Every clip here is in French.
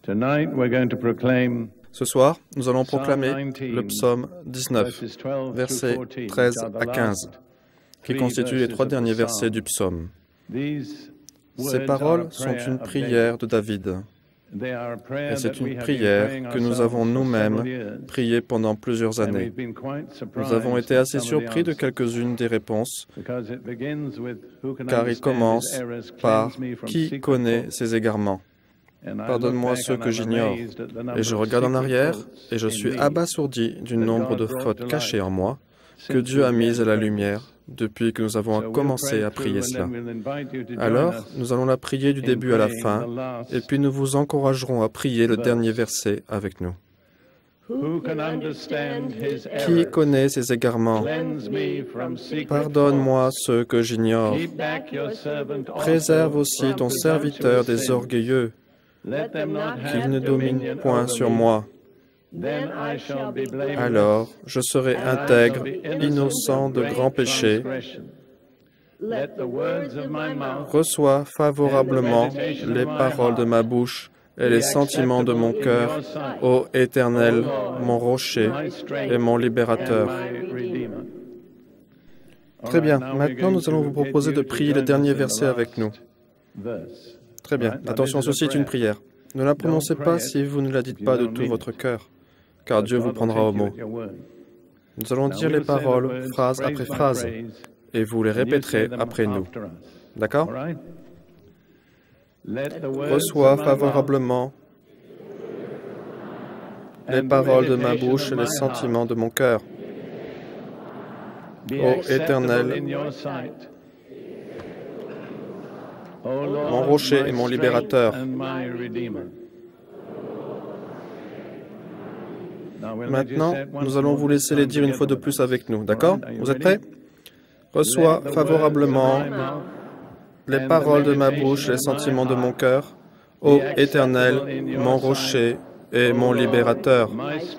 Ce soir, nous allons proclamer le psaume 19, versets 13 à 15, qui constituent les 3 derniers versets du psaume. Ces paroles sont une prière de David. Et c'est une prière que nous avons nous-mêmes priée pendant plusieurs années. Nous avons été assez surpris de quelques-unes des réponses, car il commence par « Qui connaît ces égarements ?» Pardonne-moi ceux que j'ignore. Et je regarde en arrière et je suis abasourdi du nombre de fautes cachées en moi que Dieu a mises à la lumière depuis que nous avons commencé à prier cela. Alors, nous allons la prier du début à la fin, et puis nous vous encouragerons à prier le dernier verset avec nous. Qui connaît ces égarements? Pardonne-moi ceux que j'ignore. Préserve aussi ton serviteur des orgueilleux, qu'il ne domine point sur moi. Alors, je serai intègre, innocent de grands péchés. Reçois favorablement les paroles de ma bouche et les sentiments de mon cœur, ô Éternel, mon rocher et mon libérateur. Très bien, maintenant nous allons vous proposer de prier le dernier verset avec nous. Très bien, attention, ceci est une prière. Ne la prononcez pas si vous ne la dites pas de tout votre cœur, car Dieu vous prendra au mot. Nous allons dire les paroles, phrase après phrase, et vous les répéterez après nous. D'accord? Reçois favorablement les paroles de ma bouche et les sentiments de mon cœur. Ô Éternel, mon rocher et mon libérateur. Maintenant, nous allons vous laisser les dire une fois de plus avec nous, d'accord? Vous êtes prêts? Reçois favorablement les paroles de ma bouche et les sentiments de mon cœur, ô Éternel, mon rocher et mon libérateur.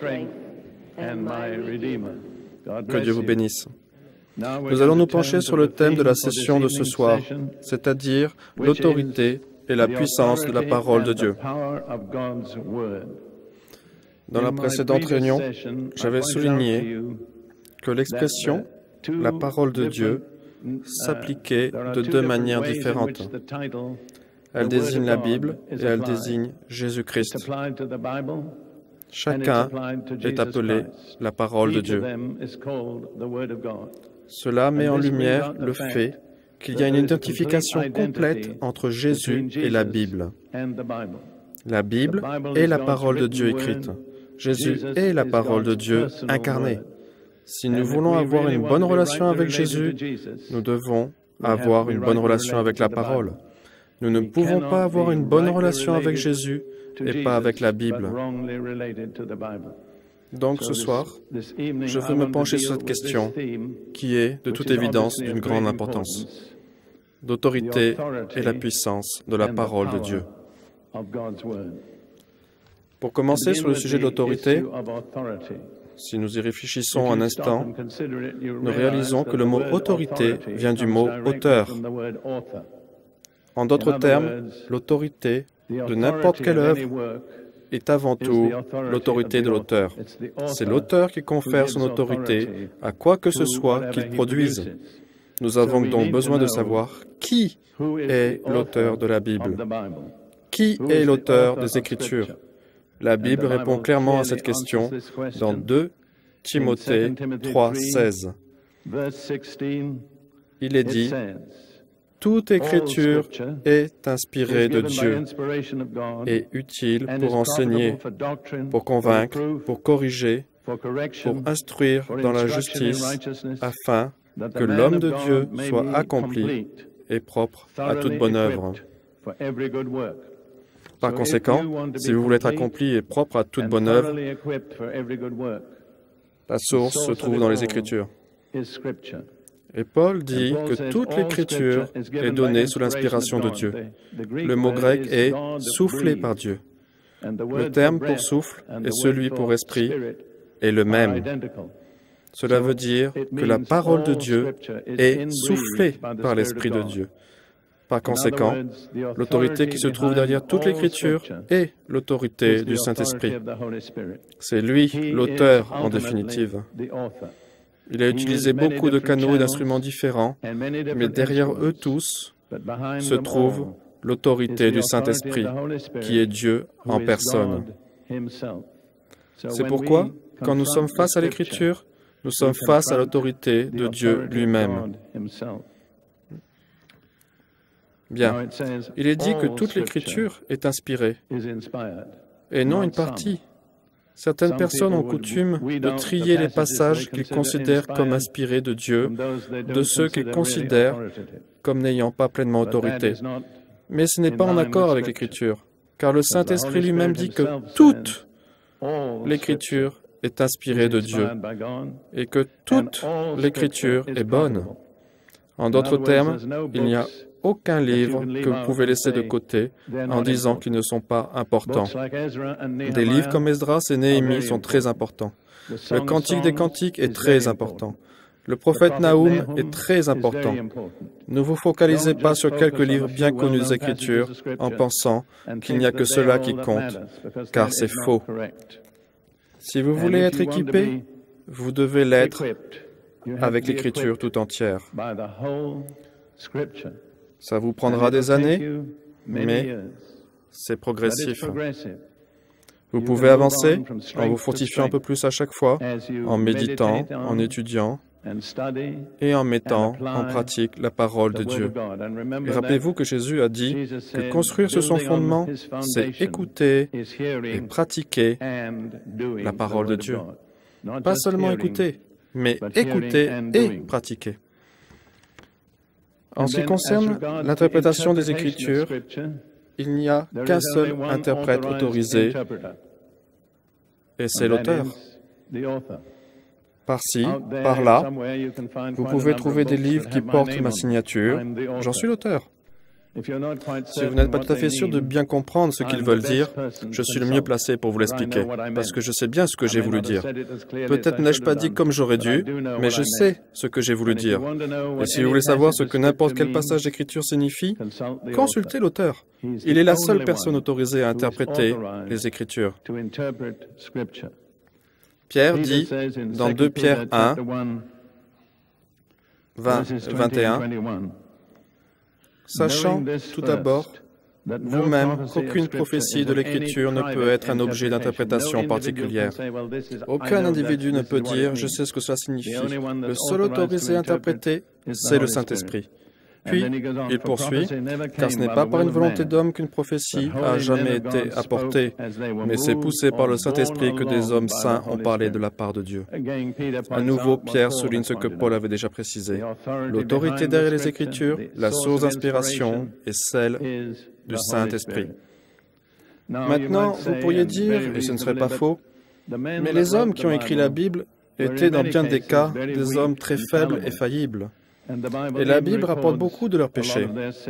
Que Dieu vous bénisse. Nous allons nous pencher sur le thème de la session de ce soir, c'est-à-dire l'autorité et la puissance de la parole de Dieu. Dans la précédente réunion, j'avais souligné que l'expression « la parole de Dieu » s'appliquait de 2 manières différentes. Elle désigne la Bible et elle désigne Jésus-Christ. Chacun est appelé la parole de Dieu. Cela met en lumière le fait qu'il y a une identification complète entre Jésus et la Bible. La Bible est la parole de Dieu écrite. Jésus est la parole de Dieu incarnée. Si nous voulons avoir une bonne relation avec Jésus, nous devons avoir une bonne relation avec la parole. Nous ne pouvons pas avoir une bonne relation avec Jésus et pas avec la Bible. Donc ce soir, je veux me pencher sur cette question qui est, de toute évidence, d'une grande importance. L'autorité et la puissance de la parole de Dieu. Pour commencer sur le sujet de l'autorité, si nous y réfléchissons un instant, nous réalisons que le mot « autorité » vient du mot « auteur ». En d'autres termes, l'autorité de n'importe quelle œuvre est avant tout l'autorité de l'auteur. C'est l'auteur qui confère son autorité à quoi que ce soit qu'il produise. Nous avons donc besoin de savoir qui est l'auteur de la Bible. Qui est l'auteur des Écritures? La Bible répond clairement à cette question dans 2 Timothée 3,16. Il est dit « Toute Écriture est inspirée de Dieu et utile pour enseigner, pour convaincre, pour corriger, pour instruire dans la justice, afin que l'homme de Dieu soit accompli et propre à toute bonne œuvre. » Par conséquent, si vous voulez être accompli et propre à toute bonne œuvre, la source se trouve dans les Écritures. Et Paul dit que toute l'Écriture est donnée sous l'inspiration de Dieu. Le mot grec est « soufflé par Dieu ». Le terme pour souffle et celui pour esprit est le même. Cela veut dire que la parole de Dieu est soufflée par l'Esprit de Dieu. Par conséquent, l'autorité qui se trouve derrière toute l'Écriture est l'autorité du Saint-Esprit. C'est lui l'auteur en définitive. Il a utilisé beaucoup de canaux et d'instruments différents, mais derrière eux tous se trouve l'autorité du Saint-Esprit, qui est Dieu en personne. C'est pourquoi, quand nous sommes face à l'Écriture, nous sommes face à l'autorité de Dieu lui-même. Bien, il est dit que toute l'Écriture est inspirée, et non une partie. Certaines personnes ont coutume de trier les passages qu'ils considèrent comme inspirés de Dieu, de ceux qu'ils considèrent comme n'ayant pas pleinement autorité. Mais ce n'est pas en accord avec l'Écriture, car le Saint-Esprit lui-même dit que toute l'Écriture est inspirée de Dieu, et que toute l'Écriture est bonne. En d'autres termes, il n'y a aucun livre que vous pouvez laisser de côté en disant qu'ils ne sont pas importants. Des livres comme Esdras et Néhémie sont très importants. Le Cantique des Cantiques est très important. Le prophète Nahum est très important. Ne vous focalisez pas sur quelques livres bien connus des Écritures en pensant qu'il n'y a que cela qui compte, car c'est faux. Si vous voulez être équipé, vous devez l'être avec l'Écriture tout entière. Ça vous prendra des années, mais c'est progressif. Vous pouvez avancer en vous fortifiant un peu plus à chaque fois, en méditant, en étudiant et en mettant en pratique la parole de Dieu. Et rappelez-vous que Jésus a dit que construire sur son fondement, c'est écouter et pratiquer la parole de Dieu. Pas seulement écouter, mais écouter et pratiquer. En ce qui concerne l'interprétation des Écritures, il n'y a qu'un seul interprète autorisé, et c'est l'auteur. Par-ci, par-là, vous pouvez trouver des livres qui portent ma signature. J'en suis l'auteur. Si vous n'êtes pas tout à fait sûr de bien comprendre ce qu'ils veulent dire, je suis le mieux placé pour vous l'expliquer, parce que je sais bien ce que j'ai voulu dire. Peut-être n'ai-je pas dit comme j'aurais dû, mais je sais ce que j'ai voulu dire. Et si vous voulez savoir ce que n'importe quel passage d'écriture signifie, consultez l'auteur. Il est la seule personne autorisée à interpréter les Écritures. Pierre dit, dans 2 Pierre 1, 21, sachant tout d'abord vous-même qu'aucune prophétie de l'Écriture ne peut être un objet d'interprétation particulière. Aucun individu ne peut dire « je sais ce que cela signifie ». Le seul autorisé à interpréter, c'est le Saint-Esprit. Puis, il poursuit, car ce n'est pas par une volonté d'homme qu'une prophétie a jamais été apportée, mais c'est poussé par le Saint-Esprit que des hommes saints ont parlé de la part de Dieu. À nouveau, Pierre souligne ce que Paul avait déjà précisé. L'autorité derrière les Écritures, la source d'inspiration est celle du Saint-Esprit. Maintenant, vous pourriez dire, et ce ne serait pas faux, mais les hommes qui ont écrit la Bible étaient dans bien des cas des hommes très faibles et faillibles. Et la Bible rapporte beaucoup de leurs péchés.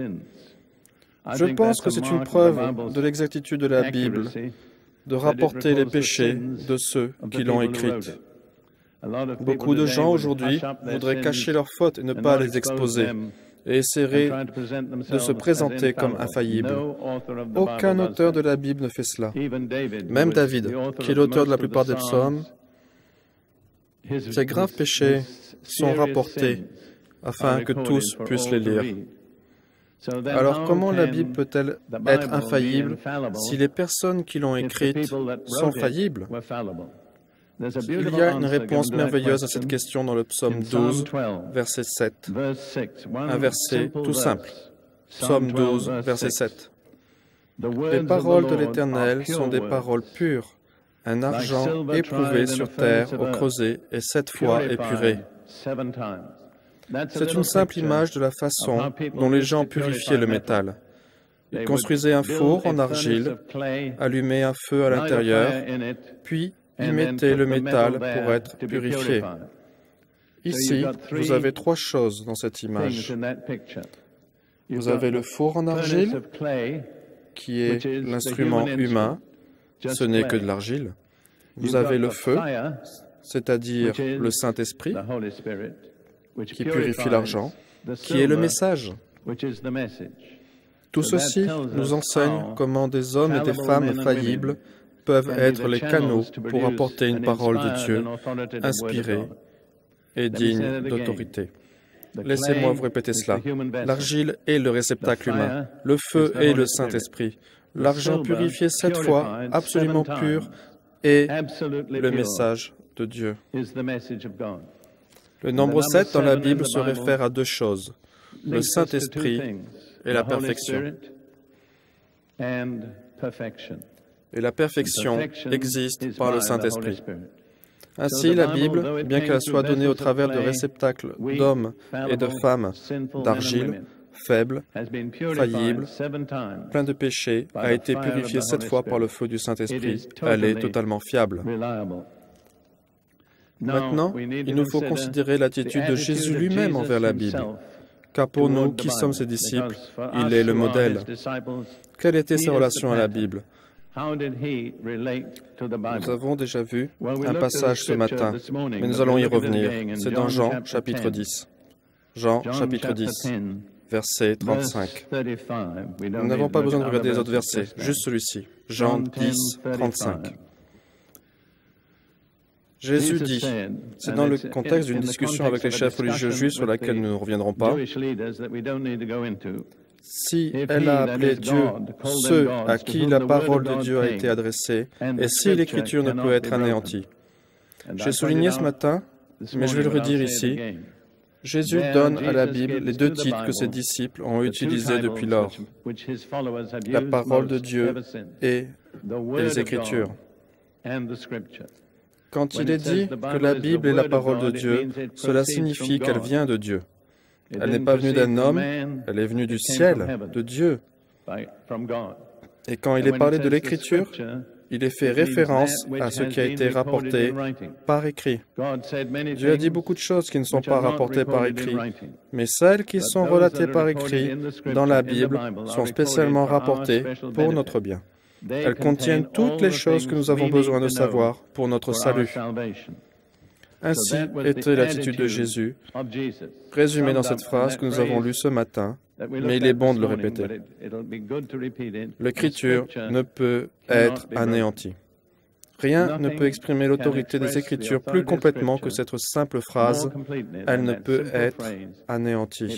Je pense que c'est une preuve de l'exactitude de la Bible de rapporter les péchés de ceux qui l'ont écrite. Beaucoup de gens aujourd'hui voudraient cacher leurs fautes et ne pas les exposer, et essaieraient de se présenter comme infaillibles. Aucun auteur de la Bible ne fait cela. Même David, qui est l'auteur de la plupart des psaumes, ses graves péchés sont rapportés afin que tous puissent les lire. Alors comment la Bible peut-elle être infaillible si les personnes qui l'ont écrite sont faillibles? Il y a une réponse merveilleuse à cette question dans le psaume 12, verset 7. Un verset tout simple. Psaume 12, verset 7. Les paroles de l'Éternel sont des paroles pures, un argent éprouvé sur terre au creuset et 7 fois épuré. C'est une simple image de la façon dont les gens purifiaient le métal. Ils construisaient un four en argile, allumaient un feu à l'intérieur, puis ils mettaient le métal pour être purifié. Ici, vous avez 3 choses dans cette image. Vous avez le four en argile, qui est l'instrument humain, ce n'est que de l'argile. Vous avez le feu, c'est-à-dire le Saint-Esprit, qui purifie l'argent, qui est le message. Tout ceci nous enseigne comment des hommes et des femmes faillibles peuvent être les canaux pour apporter une parole de Dieu inspirée et digne d'autorité. Laissez-moi vous répéter cela. L'argile est le réceptacle humain, le feu est le Saint-Esprit, l'argent purifié 7 fois, absolument pur, est le message de Dieu. Le nombre 7 dans la Bible se réfère à deux choses, le Saint-Esprit et la perfection. Et la perfection existe par le Saint-Esprit. Ainsi, la Bible, bien qu'elle soit donnée au travers de réceptacles d'hommes et de femmes d'argile, faibles, faillibles, pleins de péchés, a été purifiée 7 fois par le feu du Saint-Esprit. Elle est totalement fiable. Maintenant, il nous faut considérer l'attitude de Jésus lui-même envers la Bible. Car pour nous, qui sommes ses disciples, il est le modèle. Quelle était sa relation à la Bible? Nous avons déjà vu un passage ce matin, mais nous allons y revenir. C'est dans Jean, chapitre 10. Jean, chapitre 10, verset 35. Nous n'avons pas besoin de regarder les autres versets, juste celui-ci. Jean 10, 35. Jésus dit, c'est dans le contexte d'une discussion avec les chefs religieux juifs sur laquelle nous ne reviendrons pas, si elle a appelé Dieu ceux à qui la parole de Dieu a été adressée, et si l'Écriture ne peut être anéantie. J'ai souligné ce matin, mais je vais le redire ici, Jésus donne à la Bible les deux titres que ses disciples ont utilisés depuis lors, la parole de Dieu et les Écritures. Quand il est dit que la Bible est la parole de Dieu, cela signifie qu'elle vient de Dieu. Elle n'est pas venue d'un homme, elle est venue du ciel, de Dieu. Et quand il est parlé de l'Écriture, il est fait référence à ce qui a été rapporté par écrit. Dieu a dit beaucoup de choses qui ne sont pas rapportées par écrit, mais celles qui sont relatées par écrit dans la Bible sont spécialement rapportées pour notre bien. Elles contiennent toutes les choses que nous avons besoin de savoir pour notre salut. Ainsi était l'attitude de Jésus, résumée dans cette phrase que nous avons lue ce matin, mais il est bon de le répéter. L'Écriture ne peut être anéantie. Rien ne peut exprimer l'autorité des Écritures plus complètement que cette simple phrase « Elle ne peut être anéantie ».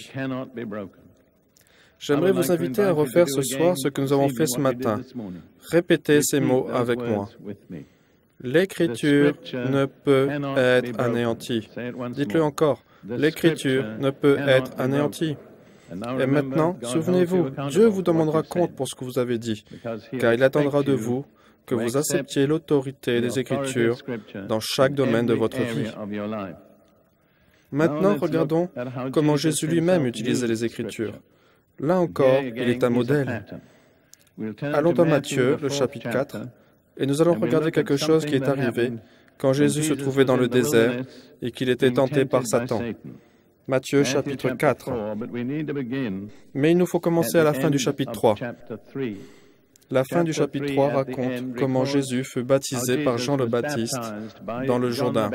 J'aimerais vous inviter à refaire ce soir ce que nous avons fait ce matin. Répétez ces mots avec moi. L'Écriture ne peut être anéantie. Dites-le encore. L'Écriture ne peut être anéantie. Et maintenant, souvenez-vous, Dieu vous demandera compte pour ce que vous avez dit, car il attendra de vous que vous acceptiez l'autorité des Écritures dans chaque domaine de votre vie. Maintenant, regardons comment Jésus lui-même utilisait les Écritures. Là encore, il est un modèle. Allons dans Matthieu, le chapitre 4, et nous allons regarder quelque chose qui est arrivé quand Jésus se trouvait dans le désert et qu'il était tenté par Satan. Matthieu, chapitre 4. Mais il nous faut commencer à la fin du chapitre 3. La fin du chapitre 3 raconte comment Jésus fut baptisé par Jean le Baptiste dans le Jourdain.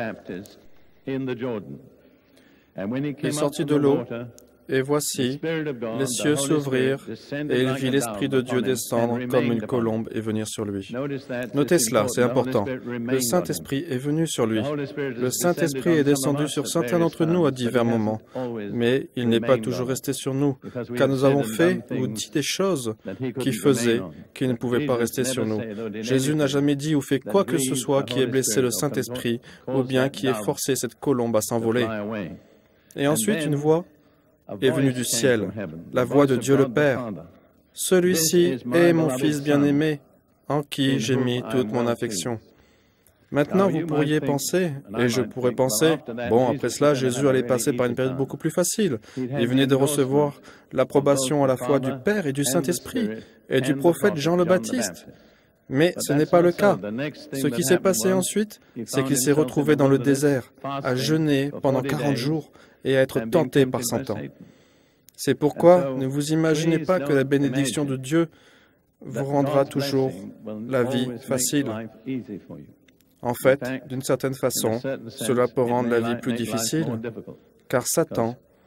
Il sortit de l'eau, et voici, les cieux s'ouvrirent, et il vit l'Esprit de Dieu descendre comme une colombe et venir sur lui. Notez cela, c'est important. Le Saint-Esprit est venu sur lui. Le Saint-Esprit est descendu sur certains d'entre nous à divers moments, mais il n'est pas toujours resté sur nous, car nous avons fait ou dit des choses qui faisaient qu'il ne pouvait pas rester sur nous. Jésus n'a jamais dit ou fait quoi que ce soit qui ait blessé le Saint-Esprit, ou bien qui ait forcé cette colombe à s'envoler. Et ensuite, une voix est venu du ciel, la voix de Dieu le Père. Celui-ci est mon Fils bien-aimé, en qui j'ai mis toute mon affection. Maintenant, vous pourriez penser, et je pourrais penser, bon, après cela, Jésus allait passer par une période beaucoup plus facile. Il venait de recevoir l'approbation à la fois du Père et du Saint-Esprit, et du prophète Jean le Baptiste. Mais ce n'est pas le cas. Ce qui s'est passé ensuite, c'est qu'il s'est retrouvé dans le désert, à jeûner pendant 40 jours, et à être tenté par Satan. C'est pourquoi ne vous imaginez pas que la bénédiction de Dieu vous rendra toujours la vie facile. En fait, d'une certaine façon, cela peut rendre la vie plus difficile, car Satan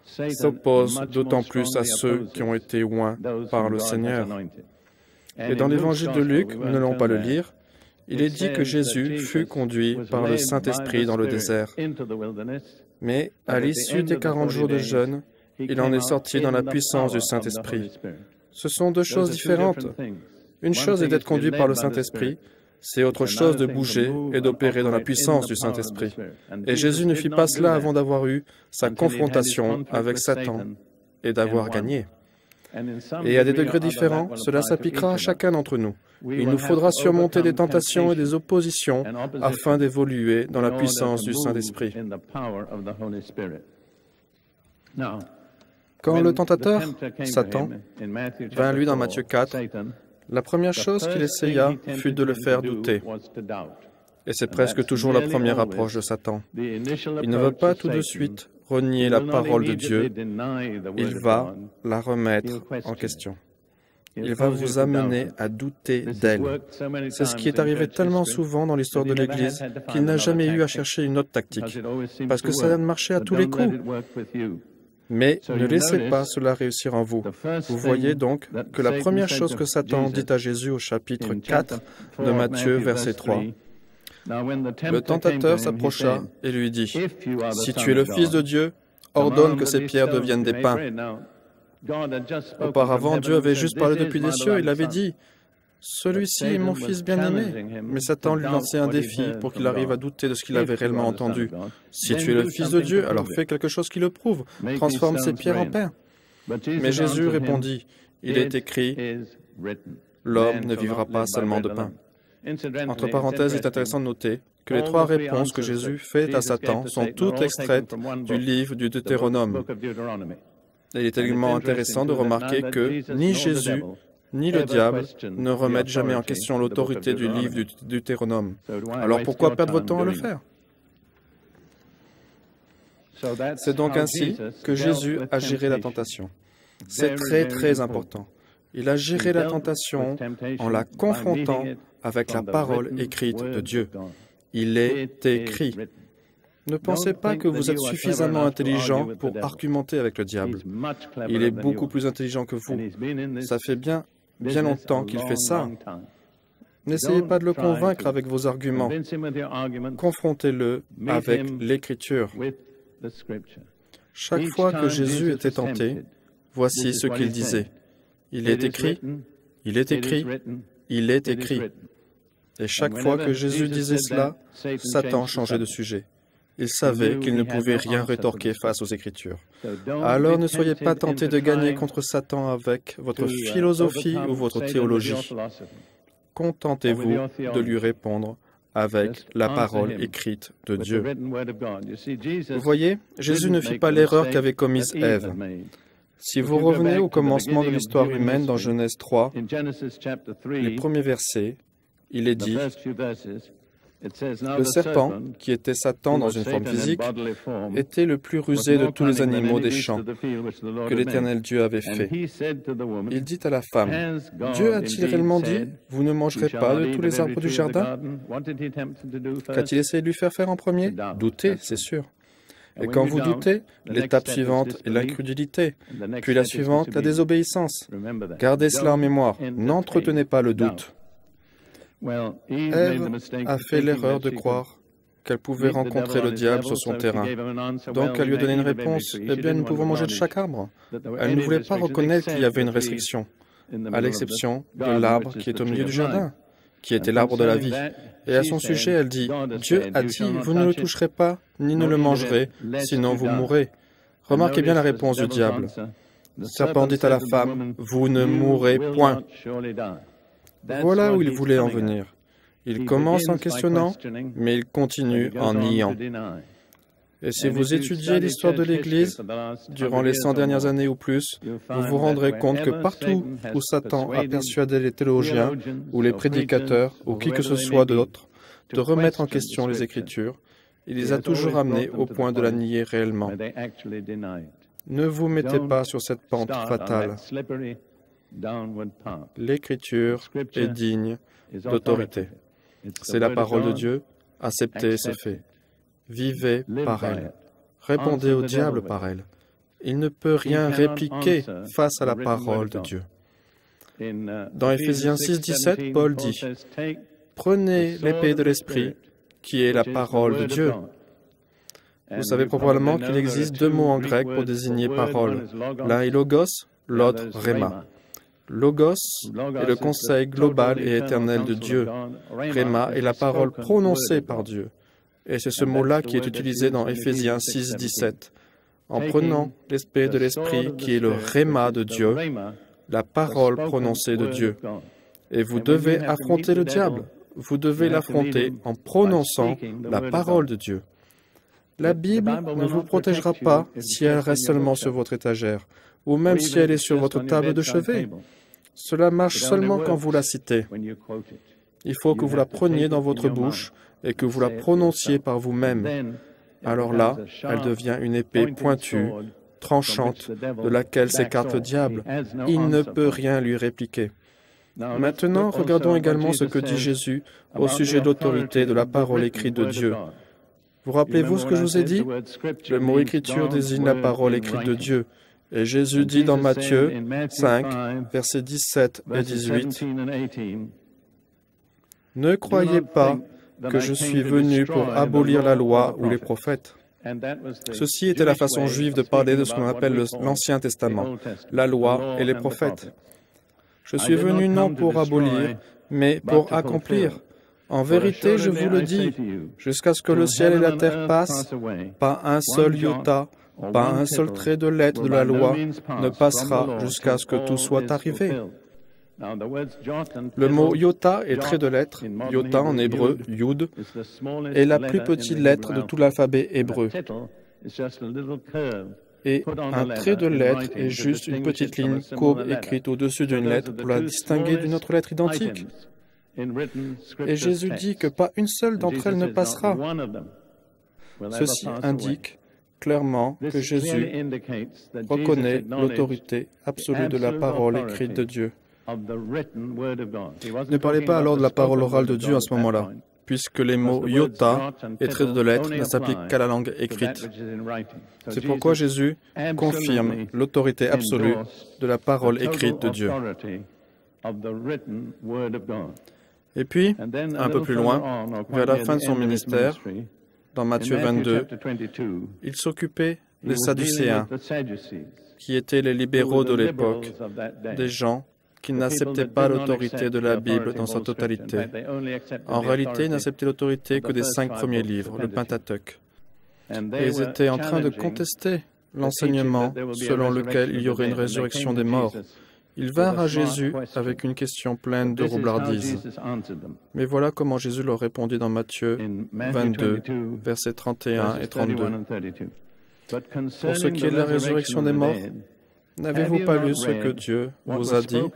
s'oppose d'autant plus à ceux qui ont été oints par le Seigneur. Et dans l'évangile de Luc, nous n'allons pas le lire, il est dit que Jésus fut conduit par le Saint-Esprit dans le désert. Mais à l'issue des 40 jours de jeûne, il en est sorti dans la puissance du Saint-Esprit. Ce sont deux choses différentes. Une chose est d'être conduit par le Saint-Esprit, c'est autre chose de bouger et d'opérer dans la puissance du Saint-Esprit. Et Jésus ne fit pas cela avant d'avoir eu sa confrontation avec Satan et d'avoir gagné. Et à des degrés différents, cela s'appliquera à chacun d'entre nous. Il nous faudra surmonter des tentations et des oppositions afin d'évoluer dans la puissance du Saint-Esprit. Quand le tentateur, Satan, vint à lui dans Matthieu 4, la première chose qu'il essaya fut de le faire douter. Et c'est presque toujours la première approche de Satan. Il ne va pas tout de suite renier la parole de Dieu, il va la remettre en question. Il va vous amener à douter d'elle. C'est ce qui est arrivé tellement souvent dans l'histoire de l'Église qu'il n'a jamais eu à chercher une autre tactique, parce que ça marchait à tous les coups. Mais ne laissez pas cela réussir en vous. Vous voyez donc que la première chose que Satan dit à Jésus au chapitre 4 de Matthieu, verset 3, le tentateur s'approcha et lui dit, « Si tu es le Fils de Dieu, ordonne que ces pierres deviennent des pains. » Auparavant, Dieu avait juste parlé depuis les cieux. Il avait dit, « Celui-ci est mon Fils bien-aimé. » Mais Satan lui lançait un défi pour qu'il arrive à douter de ce qu'il avait réellement entendu. « Si tu es le Fils de Dieu, alors fais quelque chose qui le prouve. Transforme ces pierres en pain. » Mais Jésus répondit, « Il est écrit, l'homme ne vivra pas seulement de pain. » Entre parenthèses, il est intéressant de noter que les trois réponses que Jésus fait à Satan sont toutes extraites du livre du Deutéronome. Et il est également intéressant de remarquer que ni Jésus ni le diable ne remettent jamais en question l'autorité du livre du Deutéronome. Alors pourquoi perdre votre temps à le faire? C'est donc ainsi que Jésus a géré la tentation. C'est très important. Il a géré la tentation en la confrontant avec la parole écrite de Dieu. Il est écrit. Ne pensez pas que vous êtes suffisamment intelligent pour argumenter avec le diable. Il est beaucoup plus intelligent que vous. Ça fait bien longtemps qu'il fait ça. N'essayez pas de le convaincre avec vos arguments. Confrontez-le avec l'Écriture. Chaque fois que Jésus était tenté, voici ce qu'il disait. Il est écrit, il est écrit, il est écrit. Et chaque fois que Jésus disait cela, Satan changeait de sujet. Il savait qu'il ne pouvait rien rétorquer face aux Écritures. Alors ne soyez pas tentés de gagner contre Satan avec votre philosophie ou votre théologie. Contentez-vous de lui répondre avec la parole écrite de Dieu. Vous voyez, Jésus ne fit pas l'erreur qu'avait commise Ève. Si vous revenez au commencement de l'histoire humaine dans Genèse 3, les premiers versets, il est dit, le serpent, qui était Satan dans une forme physique, était le plus rusé de tous les animaux des champs que l'Éternel Dieu avait fait. Il dit à la femme, « Dieu a-t-il réellement dit, vous ne mangerez pas de tous les arbres du jardin ?» Qu'a-t-il essayé de lui faire faire en premier? Douter, c'est sûr. Et quand vous doutez, l'étape suivante est l'incrédulité, puis la suivante, la désobéissance. Gardez cela en mémoire, n'entretenez pas le doute. Ève a fait l'erreur de croire qu'elle pouvait rencontrer le diable sur son terrain. Donc elle lui a donné une réponse, « Eh bien, nous pouvons manger de chaque arbre. » Elle ne voulait pas reconnaître qu'il y avait une restriction, à l'exception de l'arbre qui est au milieu du jardin, qui était l'arbre de la vie. Et à son sujet, elle dit, « Dieu a dit, vous ne le toucherez pas, ni ne le mangerez, sinon vous mourrez. » Remarquez bien la réponse du diable. Le serpent dit à la femme, « Vous ne mourrez point. » Voilà où il voulait en venir. Il commence en questionnant, mais il continue en niant. Et si vous étudiez l'histoire de l'Église, durant les 100 dernières années ou plus, vous vous rendrez compte que partout où Satan a persuadé les théologiens, ou les prédicateurs, ou qui que ce soit d'autre, de remettre en question les Écritures, il les a toujours amenés au point de la nier réellement. Ne vous mettez pas sur cette pente fatale. L'Écriture est digne d'autorité. C'est la parole de Dieu, acceptez ces faits. Vivez par elle. Répondez au diable par elle. Il ne peut rien répliquer face à la parole de Dieu. Dans Éphésiens 6,17, Paul dit « Prenez l'épée de l'Esprit, qui est la parole de Dieu. » Vous savez probablement qu'il existe deux mots en grec pour désigner parole. L'un est logos, l'autre rhéma. Logos est le conseil global et éternel de Dieu. Rhéma est la parole prononcée par Dieu. Et c'est ce mot-là qui est utilisé dans Éphésiens 6,17. En prenant l'esprit de l'Esprit, qui est le rhéma de Dieu, la parole prononcée de Dieu. Et vous devez affronter le diable. Vous devez l'affronter en prononçant la parole de Dieu. La Bible ne vous protégera pas si elle reste seulement sur votre étagère, ou même si elle est sur votre table de chevet. Cela marche seulement quand vous la citez. Il faut que vous la preniez dans votre bouche et que vous la prononciez par vous-même. Alors là, elle devient une épée pointue, tranchante, de laquelle s'écarte le diable. Il ne peut rien lui répliquer. Maintenant, regardons également ce que dit Jésus au sujet de l'autorité de la parole écrite de Dieu. Vous rappelez-vous ce que je vous ai dit? Le mot écriture désigne la parole écrite de Dieu. Et Jésus dit dans Matthieu 5, versets 17 et 18, « Ne croyez pas que je suis venu pour abolir la loi ou les prophètes. » Ceci était la façon juive de parler de ce qu'on appelle l'Ancien Testament, la loi et les prophètes. Je suis venu non pour abolir, mais pour accomplir. En vérité, je vous le dis, jusqu'à ce que le ciel et la terre passent, pas un seul iota, pas un seul trait de lettre de la loi ne passera jusqu'à ce que tout soit arrivé. Le mot iota et trait de lettre, iota en hébreu, yud, est la plus petite lettre de tout l'alphabet hébreu. Et un trait de lettre est juste une petite ligne courbe écrite au-dessus d'une lettre pour la distinguer d'une autre lettre identique. Et Jésus dit que pas une seule d'entre elles ne passera. Ceci indique clairement que Jésus reconnaît l'autorité absolue de la parole écrite de Dieu. Ne parlez pas alors de la parole orale de Dieu à ce moment-là, puisque les mots iota et trait de lettre ne s'appliquent qu'à la langue écrite. C'est pourquoi Jésus confirme l'autorité absolue de la parole écrite de Dieu. Et puis, un peu plus loin, vers la fin de son ministère, dans Matthieu 22, il s'occupait des Sadducéens, qui étaient les libéraux de l'époque, des gens qui n'acceptaient pas l'autorité de la Bible dans sa totalité. En réalité, ils n'acceptaient l'autorité que des 5 premiers livres, le Pentateuque. Et ils étaient en train de contester l'enseignement selon lequel il y aurait une résurrection des morts. Ils vinrent à Jésus avec une question pleine de roublardise. Mais voilà comment Jésus leur répondit dans Matthieu 22, versets 31 et 32. Pour ce qui est de la résurrection des morts, n'avez-vous pas lu ce que Dieu vous a dit?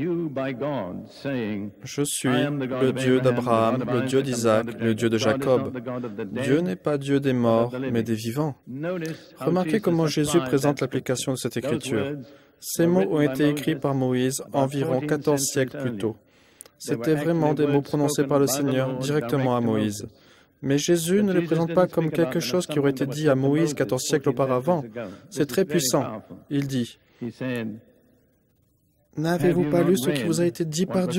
Je suis le Dieu d'Abraham, le Dieu d'Isaac, le Dieu de Jacob. Dieu n'est pas Dieu des morts, mais des vivants. Remarquez comment Jésus présente l'application de cette écriture. Ces mots ont été écrits par Moïse environ 14 siècles plus tôt. C'étaient vraiment des mots prononcés par le Seigneur directement à Moïse. Mais Jésus ne les présente pas comme quelque chose qui aurait été dit à Moïse 14 siècles auparavant. C'est très puissant. Il dit, « N'avez-vous pas lu ce qui vous a été dit par Dieu? »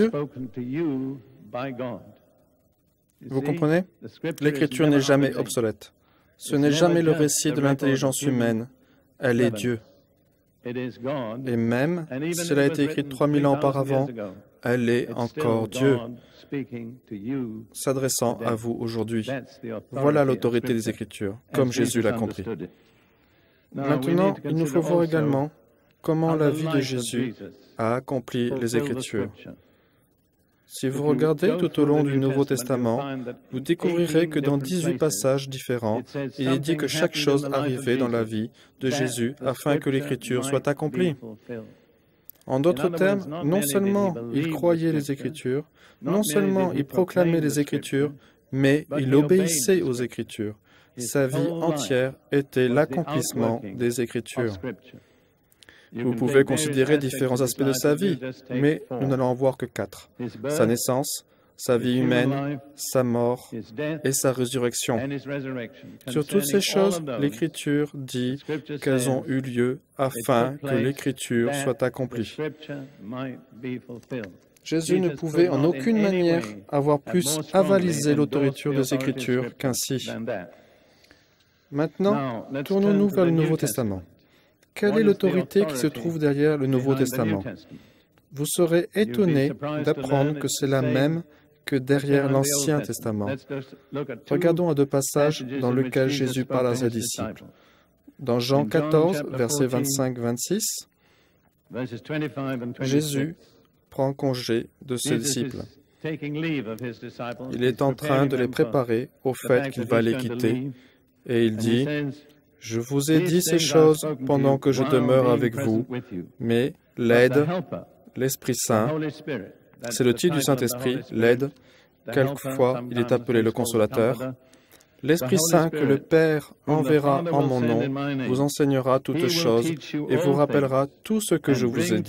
Vous comprenez? L'Écriture n'est jamais obsolète. Ce n'est jamais le récit de l'intelligence humaine. Elle est Dieu. Et même si elle a été écrite 3000 ans auparavant, elle est encore Dieu, s'adressant à vous aujourd'hui. Voilà l'autorité des Écritures, comme Jésus l'a compris. Maintenant, il nous faut voir également comment la vie de Jésus a accompli les Écritures. Si vous regardez tout au long du Nouveau Testament, vous découvrirez que dans 18 passages différents, il est dit que chaque chose arrivait dans la vie de Jésus afin que l'Écriture soit accomplie. En d'autres termes, non seulement il croyait les Écritures, non seulement il proclamait les Écritures, mais il obéissait aux Écritures. Sa vie entière était l'accomplissement des Écritures. Vous pouvez considérer différents aspects de sa vie, mais nous n'allons en voir que 4. Sa naissance, sa vie humaine, sa mort et sa résurrection. Sur toutes ces choses, l'Écriture dit qu'elles ont eu lieu afin que l'Écriture soit accomplie. Jésus ne pouvait en aucune manière avoir plus avalisé l'autorité des Écritures qu'ainsi. Maintenant, tournons-nous vers le Nouveau Testament. Quelle est l'autorité qui se trouve derrière le Nouveau Testament? Vous serez étonnés d'apprendre que c'est la même que derrière l'Ancien Testament. Regardons à deux passages dans lesquels Jésus parle à ses disciples. Dans Jean 14, versets 25-26, Jésus prend congé de ses disciples. Il est en train de les préparer au fait qu'il va les quitter, et il dit, « Je vous ai dit ces choses pendant que je demeure avec vous, mais l'aide, l'Esprit Saint, c'est le titre du Saint-Esprit, l'aide, quelquefois il est appelé le Consolateur. L'Esprit Saint que le Père enverra en mon nom vous enseignera toutes choses et vous rappellera tout ce que je vous ai dit. »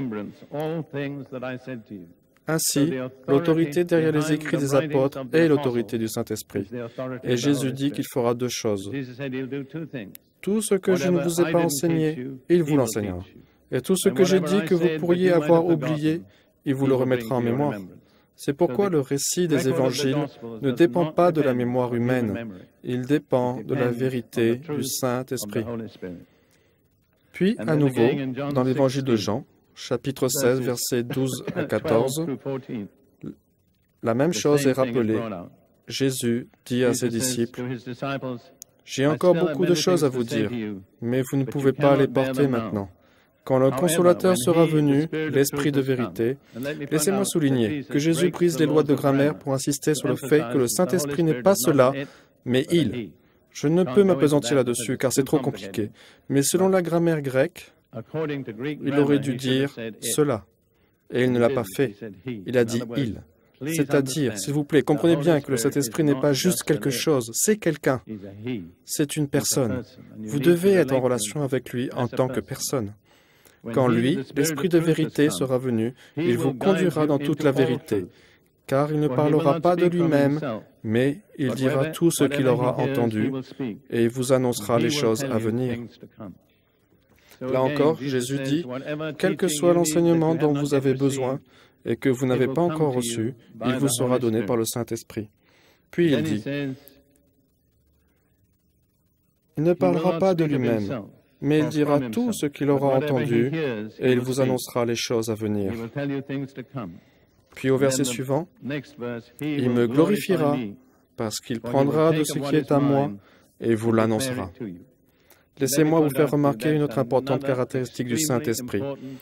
Ainsi, l'autorité derrière les écrits des apôtres est l'autorité du Saint-Esprit. Et Jésus dit qu'il fera deux choses. Tout ce que je ne vous ai pas enseigné, il vous l'enseignera. Et tout ce que j'ai dit que vous pourriez avoir oublié, il vous le remettra en mémoire. C'est pourquoi le récit des évangiles ne dépend pas de la mémoire humaine, il dépend de la vérité du Saint-Esprit. Puis, à nouveau, dans l'évangile de Jean, chapitre 16, versets 12 à 14, la même chose est rappelée. Jésus dit à ses disciples, « J'ai encore beaucoup de choses à vous dire, mais vous ne pouvez pas les porter maintenant. Quand le Consolateur sera venu, l'Esprit de vérité, laissez-moi souligner que Jésus brise les lois de grammaire pour insister sur le fait que le Saint-Esprit n'est pas cela, mais il. Je ne peux m'appesantir là-dessus car c'est trop compliqué, mais selon la grammaire grecque, il aurait dû dire cela, et il ne l'a pas fait. Il a dit il. C'est-à-dire, s'il vous plaît, comprenez bien que le Saint-Esprit n'est pas juste quelque chose, c'est quelqu'un. C'est une personne. Vous devez être en relation avec lui en tant que personne. Quand lui, l'Esprit de vérité, sera venu, il vous conduira dans toute la vérité, car il ne parlera pas de lui-même, mais il dira tout ce qu'il aura entendu, et il vous annoncera les choses à venir. Là encore, Jésus dit, « Quel que soit l'enseignement dont vous avez besoin et que vous n'avez pas encore reçu, il vous sera donné par le Saint-Esprit. » Puis il dit, « Il ne parlera pas de lui-même, mais il dira tout ce qu'il aura entendu et il vous annoncera les choses à venir. » Puis au verset suivant, « Il me glorifiera parce qu'il prendra de ce qui est à moi et vous l'annoncera. » Laissez-moi vous faire remarquer une autre importante caractéristique du Saint-Esprit.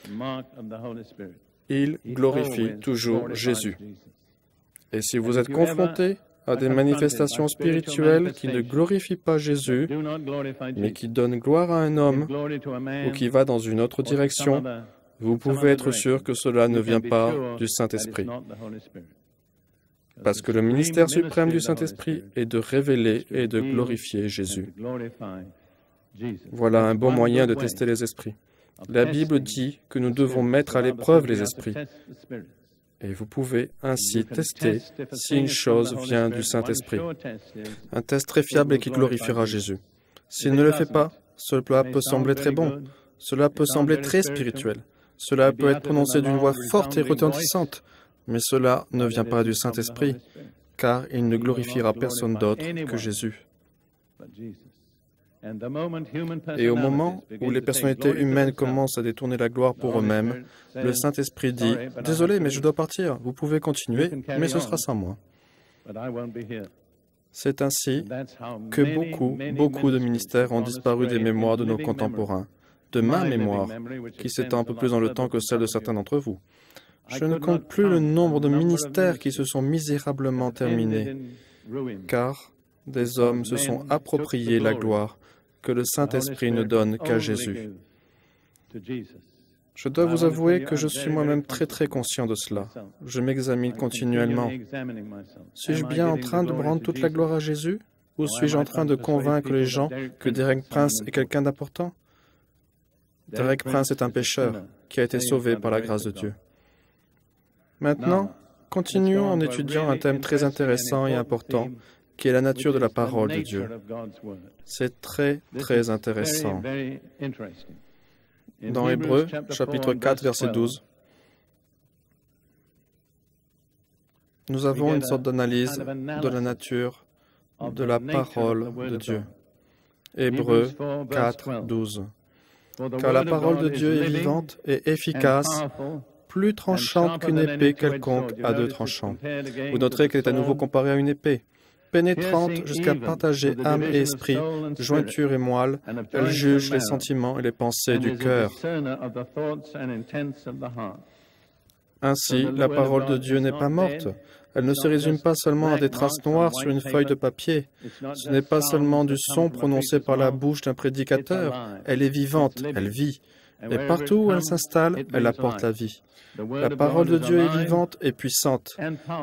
Il glorifie toujours Jésus. Et si vous êtes confronté à des manifestations spirituelles qui ne glorifient pas Jésus, mais qui donnent gloire à un homme ou qui va dans une autre direction, vous pouvez être sûr que cela ne vient pas du Saint-Esprit. Parce que le ministère suprême du Saint-Esprit est de révéler et de glorifier Jésus. Voilà un bon moyen de tester les esprits. La Bible dit que nous devons mettre à l'épreuve les esprits. Et vous pouvez ainsi tester si une chose vient du Saint-Esprit. Un test très fiable et qui glorifiera Jésus. S'il ne le fait pas, cela peut sembler très bon. Cela peut sembler très spirituel. Cela peut être prononcé d'une voix forte et retentissante. Mais cela ne vient pas du Saint-Esprit, car il ne glorifiera personne d'autre que Jésus. Et au moment où les personnalités humaines commencent à détourner la gloire pour eux-mêmes, le Saint-Esprit dit « Désolé, mais je dois partir. Vous pouvez continuer, mais ce sera sans moi. » C'est ainsi que beaucoup de ministères ont disparu des mémoires de nos contemporains, de ma mémoire, qui s'étend un peu plus dans le temps que celle de certains d'entre vous. Je ne compte plus le nombre de ministères qui se sont misérablement terminés, car des hommes se sont appropriés la gloire que le Saint-Esprit ne donne qu'à Jésus. Je dois vous avouer que je suis moi-même très conscient de cela. Je m'examine continuellement. Suis-je bien en train de rendre toute la gloire à Jésus? Ou suis-je en train de convaincre les gens que Derek Prince est quelqu'un d'important? Derek Prince est un pécheur qui a été sauvé par la grâce de Dieu. Maintenant, Continuons en étudiant un thème très intéressant et important, qui est la nature de la parole de Dieu. C'est très, très intéressant. Dans Hébreux, chapitre 4, verset 12, nous avons une sorte d'analyse de la nature de la parole de Dieu. Hébreux 4, 12. Car la parole de Dieu est vivante et efficace, plus tranchante qu'une épée quelconque à deux tranchants. Vous noterez qu'elle est à nouveau comparée à une épée. Pénétrante jusqu'à partager âme et esprit, jointure et moelle, elle juge les sentiments et les pensées du cœur. Ainsi, la parole de Dieu n'est pas morte. Elle ne se résume pas seulement à des traces noires sur une feuille de papier. Ce n'est pas seulement du son prononcé par la bouche d'un prédicateur. Elle est vivante, elle vit. Et partout où elle s'installe, elle apporte la vie. La parole de Dieu est vivante et puissante.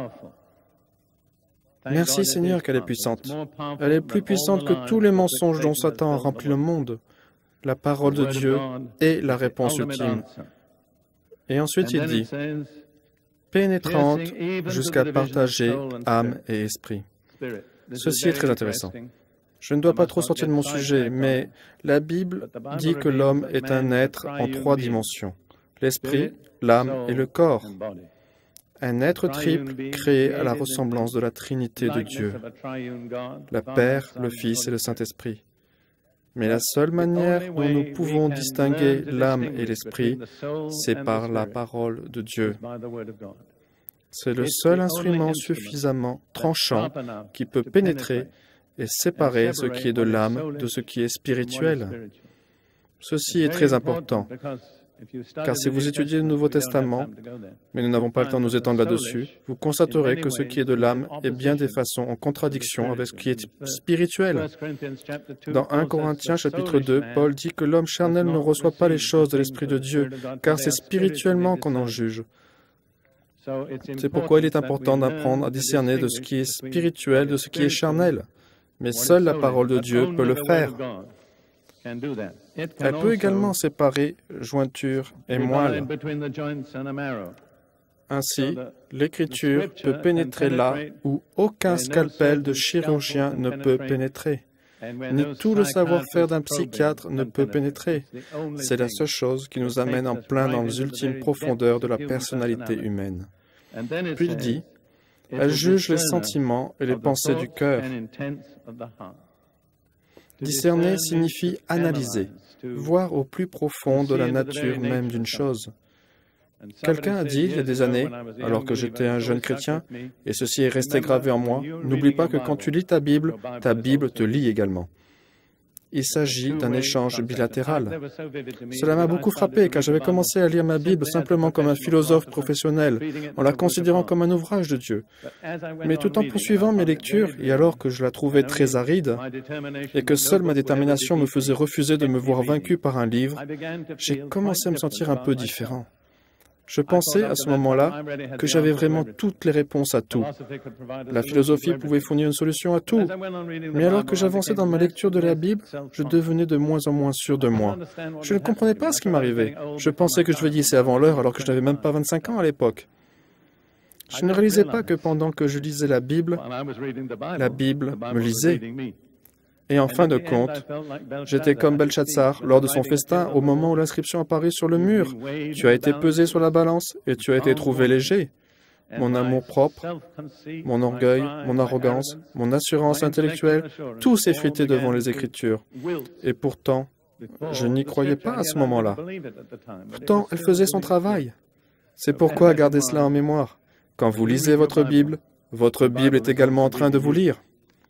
Merci Seigneur qu'elle est puissante. Elle est plus puissante que tous les mensonges dont Satan a rempli le monde. La parole de Dieu est la réponse ultime. Et ensuite il dit, pénétrante jusqu'à partager âme et esprit. Ceci est très intéressant. Je ne dois pas trop sortir de mon sujet, mais la Bible dit que l'homme est un être en 3 dimensions, l'esprit, l'âme et le corps. Un être triple créé à la ressemblance de la Trinité de Dieu, le Père, le Fils et le Saint-Esprit. Mais la seule manière dont nous pouvons distinguer l'âme et l'esprit, c'est par la parole de Dieu. C'est le seul instrument suffisamment tranchant qui peut pénétrer et séparer ce qui est de l'âme de ce qui est spirituel. Ceci est très important, car si vous étudiez le Nouveau Testament, mais nous n'avons pas le temps de nous étendre là-dessus, vous constaterez que ce qui est de l'âme est bien des façons en contradiction avec ce qui est spirituel. Dans 1 Corinthiens chapitre 2, Paul dit que l'homme charnel ne reçoit pas les choses de l'Esprit de Dieu, car c'est spirituellement qu'on en juge. C'est pourquoi il est important d'apprendre à discerner de ce qui est spirituel de ce qui est charnel. Mais seule la parole de Dieu peut le faire. Elle peut également séparer jointure et moelle. Ainsi, l'Écriture peut pénétrer là où aucun scalpel de chirurgien ne peut pénétrer, ni tout le savoir-faire d'un psychiatre ne peut pénétrer. C'est la seule chose qui nous amène en plein dans les ultimes profondeurs de la personnalité humaine. Puis il dit, elle juge les sentiments et les pensées du cœur. Discerner signifie analyser, voir au plus profond de la nature même d'une chose. Quelqu'un a dit il y a des années, alors que j'étais un jeune chrétien, et ceci est resté gravé en moi, n'oublie pas que quand tu lis ta Bible te lit également. Il s'agit d'un échange bilatéral. Cela m'a beaucoup frappé car j'avais commencé à lire ma Bible simplement comme un philosophe professionnel, en la considérant comme un ouvrage de Dieu. Mais tout en poursuivant mes lectures, et alors que je la trouvais très aride, et que seule ma détermination me faisait refuser de me voir vaincu par un livre, j'ai commencé à me sentir un peu différent. Je pensais à ce moment-là que j'avais vraiment toutes les réponses à tout. La philosophie pouvait fournir une solution à tout. Mais alors que j'avançais dans ma lecture de la Bible, je devenais de moins en moins sûr de moi. Je ne comprenais pas ce qui m'arrivait. Je pensais que je vieillissais avant l'heure alors que je n'avais même pas 25 ans à l'époque. Je ne réalisais pas que pendant que je lisais la Bible me lisait. Et en fin de compte, j'étais comme Belshazzar lors de son festin au moment où l'inscription apparaît sur le mur. Tu as été pesé sur la balance et tu as été trouvé léger. Mon amour-propre, mon orgueil, mon arrogance, mon assurance intellectuelle, tout s'effritait devant les Écritures. Et pourtant, je n'y croyais pas à ce moment-là. Pourtant, elle faisait son travail. C'est pourquoi gardez cela en mémoire. Quand vous lisez votre Bible est également en train de vous lire.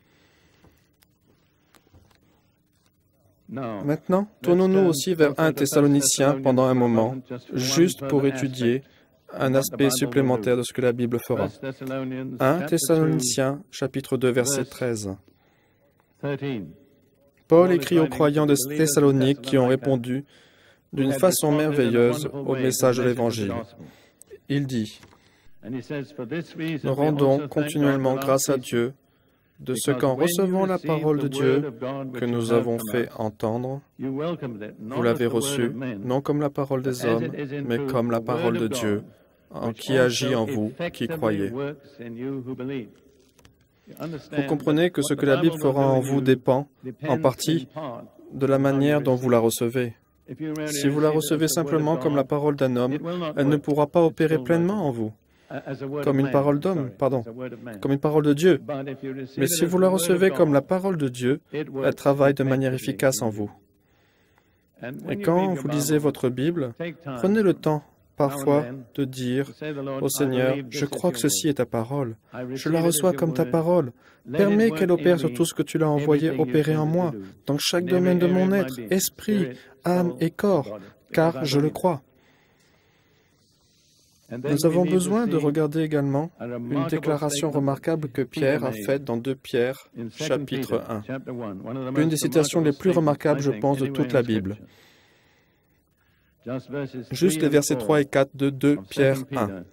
Maintenant, tournons-nous aussi vers 1 Thessaloniciens pendant un moment, juste pour étudier un aspect supplémentaire de ce que la Bible fera. 1 Thessaloniciens, chapitre 2, verset 13. Paul écrit aux croyants de Thessalonique qui ont répondu d'une façon merveilleuse au message de l'Évangile. Il dit, « Nous rendons continuellement grâce à Dieu de ce qu'en recevant la parole de Dieu que nous avons fait entendre, vous l'avez reçue non comme la parole des hommes, mais comme la parole de Dieu, qui agit en vous, qui croyez. Vous comprenez que ce que la Bible fera en vous dépend, en partie, de la manière dont vous la recevez. Si vous la recevez simplement comme la parole d'un homme, elle ne pourra pas opérer pleinement en vous. Comme une parole d'homme, pardon, comme une parole de Dieu. Mais si vous la recevez comme la parole de Dieu, elle travaille de manière efficace en vous. Et quand vous lisez votre Bible, prenez le temps, parfois, de dire au Seigneur, « Je crois que ceci est ta parole. Je la reçois comme ta parole. Permets qu'elle opère sur tout ce que tu l'as envoyé opérer en moi, dans chaque domaine de mon être, esprit, âme et corps, car je le crois. » Nous avons besoin de regarder également une déclaration remarquable que Pierre a faite dans 2 Pierre, chapitre 1. Une des citations les plus remarquables, je pense, de toute la Bible. Juste les versets 3 et 4 de 2 Pierre 1.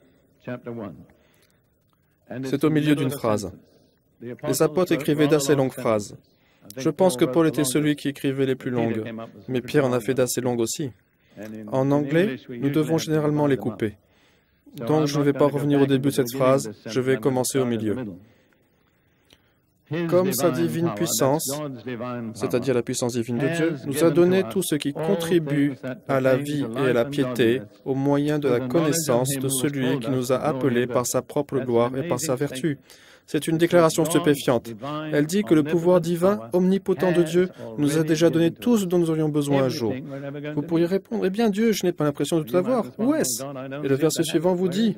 C'est au milieu d'une phrase. Les apôtres écrivaient d'assez longues phrases. Je pense que Paul était celui qui écrivait les plus longues, mais Pierre en a fait d'assez longues aussi. En anglais, nous devons généralement les couper. Donc, je ne vais pas revenir au début de cette phrase, je vais commencer au milieu. Comme sa divine puissance, c'est-à-dire la puissance divine de Dieu, nous a donné tout ce qui contribue à la vie et à la piété au moyen de la connaissance de celui qui nous a appelés par sa propre gloire et par sa vertu. C'est une déclaration stupéfiante. Elle dit que le pouvoir divin, omnipotent de Dieu, nous a déjà donné tout ce dont nous aurions besoin un jour. Vous pourriez répondre, « Eh bien Dieu, je n'ai pas l'impression de tout avoir. Où est-ce » Et le verset suivant vous dit,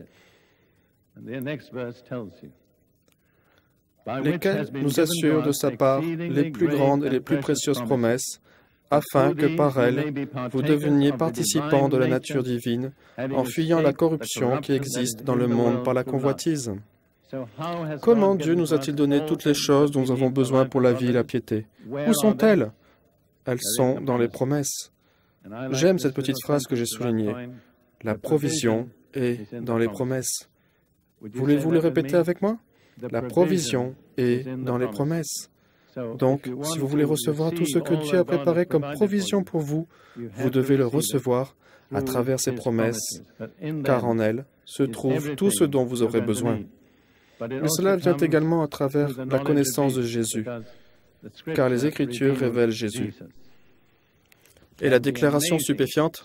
lesquels nous assurent de sa part les plus grandes et les plus précieuses promesses, afin que par elles, vous deveniez participants de la nature divine, en fuyant la corruption qui existe dans le monde par la convoitise. Comment Dieu nous a-t-il donné toutes les choses dont nous avons besoin pour la vie et la piété? Où sont-elles? Elles sont dans les promesses. J'aime cette petite phrase que j'ai soulignée. La provision est dans les promesses. Voulez-vous le répéter avec moi? La provision est dans les promesses. Donc, si vous voulez recevoir tout ce que Dieu a préparé comme provision pour vous, vous devez le recevoir à travers ses promesses, car en elles se trouve tout ce dont vous aurez besoin. Mais cela vient également à travers la connaissance de Jésus, car les Écritures révèlent Jésus. Et la déclaration stupéfiante,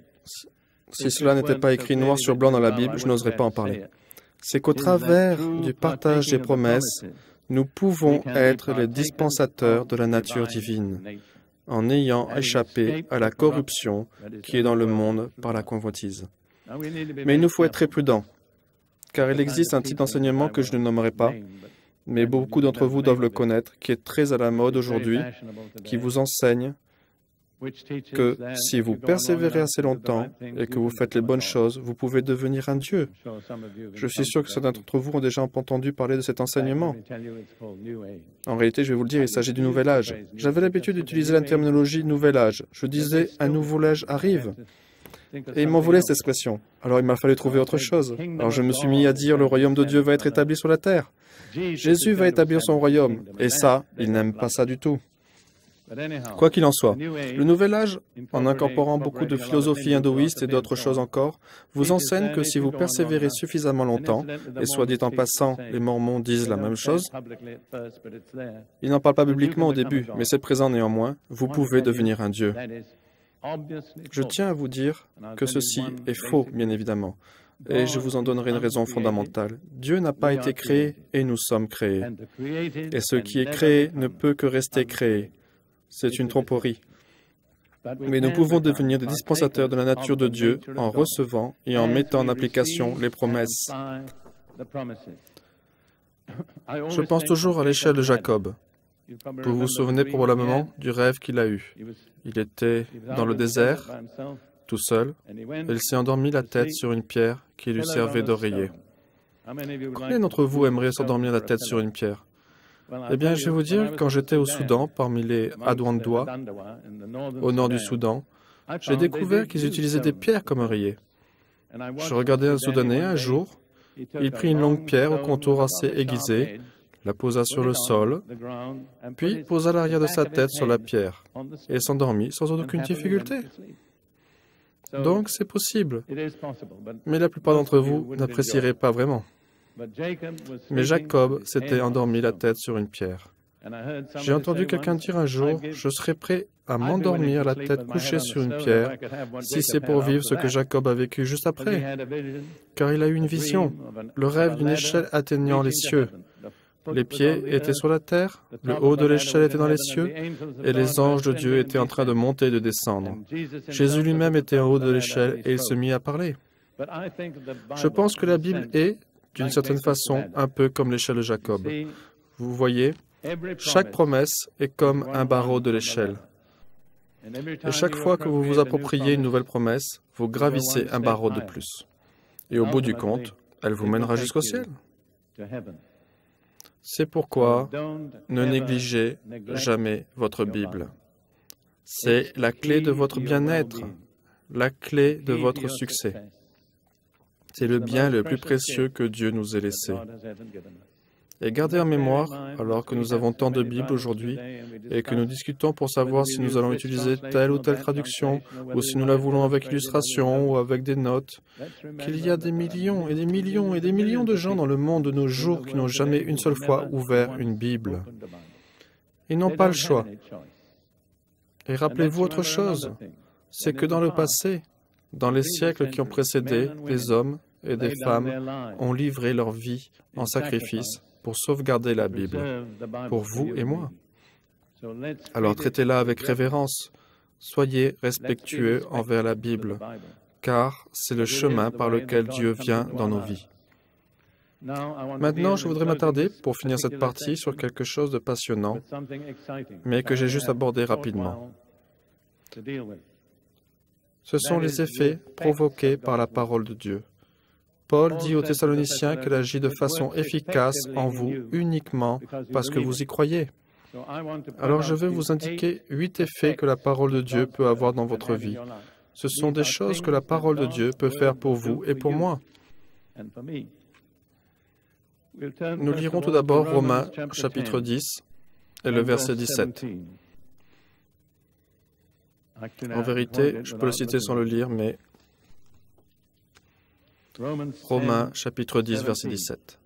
si cela n'était pas écrit noir sur blanc dans la Bible, je n'oserais pas en parler. C'est qu'au travers du partage des promesses, nous pouvons être les dispensateurs de la nature divine, en ayant échappé à la corruption qui est dans le monde par la convoitise. Mais il nous faut être très prudents, car il existe un type d'enseignement que je ne nommerai pas, mais beaucoup d'entre vous doivent le connaître, qui est très à la mode aujourd'hui, qui vous enseigne que si vous persévérez assez longtemps et que vous faites les bonnes choses, vous pouvez devenir un Dieu. Je suis sûr que certains d'entre vous ont déjà entendu parler de cet enseignement. En réalité, je vais vous le dire, il s'agit du Nouvel Âge. J'avais l'habitude d'utiliser la terminologie Nouvel Âge. Je disais « un nouveau âge arrive ». Et ils m'en voulaient cette expression. Alors il m'a fallu trouver autre chose. Alors je me suis mis à dire « le royaume de Dieu va être établi sur la terre ». Jésus va établir son royaume. Et ça, ils n'aiment pas ça du tout. Quoi qu'il en soit, le Nouvel Âge, en incorporant beaucoup de philosophie hindouiste et d'autres choses encore, vous enseigne que si vous persévérez suffisamment longtemps, et soit dit en passant, les Mormons disent la même chose, ils n'en parlent pas publiquement au début, mais c'est présent néanmoins, vous pouvez devenir un Dieu. Je tiens à vous dire que ceci est faux, bien évidemment, et je vous en donnerai une raison fondamentale. Dieu n'a pas été créé et nous sommes créés. Et ce qui est créé ne peut que rester créé. C'est une tromperie. Mais nous pouvons devenir des dispensateurs de la nature de Dieu en recevant et en mettant en application les promesses. Je pense toujours à l'échelle de Jacob. Vous vous souvenez probablement du rêve qu'il a eu. Il était dans le désert, tout seul, et il s'est endormi la tête sur une pierre qui lui servait d'oreiller. Combien d'entre vous aimeraient s'endormir la tête sur une pierre? Eh bien, je vais vous dire, quand j'étais au Soudan, parmi les Adwandois, au nord du Soudan, j'ai découvert qu'ils utilisaient des pierres comme oreiller. Je regardais un Soudanais un jour, il prit une longue pierre au contour assez aiguisé, la posa sur le sol, puis posa l'arrière de sa tête sur la pierre, et s'endormit sans aucune difficulté. Donc c'est possible, mais la plupart d'entre vous n'apprécieraient pas vraiment. Mais Jacob s'était endormi la tête sur une pierre. J'ai entendu quelqu'un dire un jour, « Je serais prêt à m'endormir la tête couchée sur une pierre si c'est pour vivre ce que Jacob a vécu juste après. » Car il a eu une vision, le rêve d'une échelle atteignant les cieux. Les pieds étaient sur la terre, le haut de l'échelle était dans les cieux, et les anges de Dieu étaient en train de monter et de descendre. Jésus lui-même était en haut de l'échelle et il se mit à parler. Je pense que la Bible est, d'une certaine façon, un peu comme l'échelle de Jacob. Vous voyez, chaque promesse est comme un barreau de l'échelle. Et chaque fois que vous vous appropriez une nouvelle promesse, vous gravissez un barreau de plus. Et au bout du compte, elle vous mènera jusqu'au ciel. C'est pourquoi ne négligez jamais votre Bible. C'est la clé de votre bien-être, la clé de votre succès. C'est le bien le plus précieux que Dieu nous ait laissé. Et gardez en mémoire, alors que nous avons tant de Bibles aujourd'hui et que nous discutons pour savoir si nous allons utiliser telle ou telle traduction ou si nous la voulons avec illustration ou avec des notes, qu'il y a des millions et des millions et des millions de gens dans le monde de nos jours qui n'ont jamais une seule fois ouvert une Bible. Ils n'ont pas le choix. Et rappelez-vous autre chose, c'est que dans le passé, dans les siècles qui ont précédé, des hommes et des femmes ont livré leur vie en sacrifice pour sauvegarder la Bible, pour vous et moi. Alors traitez-la avec révérence. Soyez respectueux envers la Bible, car c'est le chemin par lequel Dieu vient dans nos vies. Maintenant, je voudrais m'attarder, pour finir cette partie, sur quelque chose de passionnant, mais que j'ai juste abordé rapidement. Ce sont les effets provoqués par la parole de Dieu. Paul dit aux Thessaloniciens qu'elle agit de façon efficace en vous uniquement parce que vous y croyez. Alors je vais vous indiquer 8 effets que la parole de Dieu peut avoir dans votre vie. Ce sont des choses que la parole de Dieu peut faire pour vous et pour moi. Nous lirons tout d'abord Romains chapitre 10 et le verset 17. En vérité, je peux le citer sans le lire, mais Romains chapitre 10, verset 17.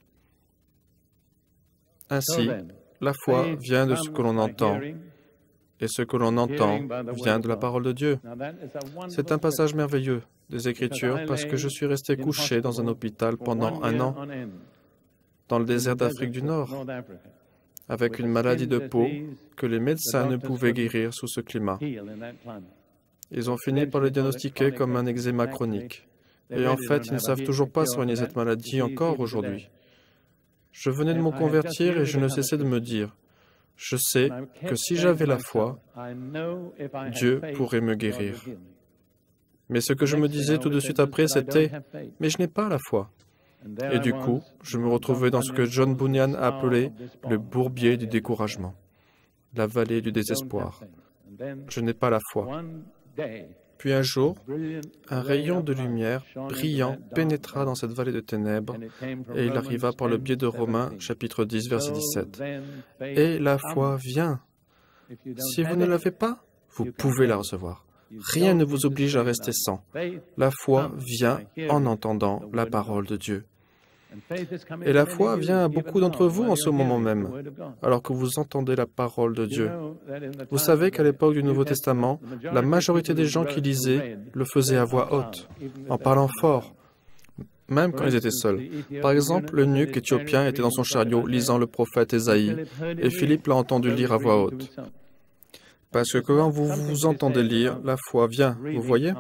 Ainsi, la foi vient de ce que l'on entend, et ce que l'on entend vient de la parole de Dieu. C'est un passage merveilleux des Écritures parce que je suis resté couché dans un hôpital pendant 1 an dans le désert d'Afrique du Nord, avec une maladie de peau que les médecins ne pouvaient guérir sous ce climat. Ils ont fini par le diagnostiquer comme un eczéma chronique. Et en fait, ils ne savent toujours pas soigner cette maladie encore aujourd'hui. Je venais de me convertir et je ne cessais de me dire, je sais que si j'avais la foi, Dieu pourrait me guérir. Mais ce que je me disais tout de suite après, c'était, mais je n'ai pas la foi. Et du coup, je me retrouvais dans ce que John Bunyan a appelé le bourbier du découragement, la vallée du désespoir. Je n'ai pas la foi. Puis un jour, un rayon de lumière brillant pénétra dans cette vallée de ténèbres et il arriva par le biais de Romains, chapitre 10, verset 17. Et la foi vient. Si vous ne l'avez pas, vous pouvez la recevoir. Rien ne vous oblige à rester sans. La foi vient en entendant la parole de Dieu. Et la foi vient à beaucoup d'entre vous en ce moment même, alors que vous entendez la parole de Dieu. Vous savez qu'à l'époque du Nouveau Testament, la majorité des gens qui lisaient le faisaient à voix haute, en parlant fort, même quand ils étaient seuls. Par exemple, l'eunuque éthiopien était dans son chariot lisant le prophète Ésaïe, et Philippe l'a entendu lire à voix haute. Parce que quand vous vous entendez lire, la foi vient, vous voyez?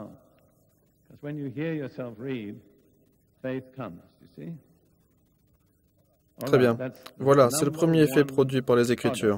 Très bien. Voilà, c'est le premier effet produit par les Écritures.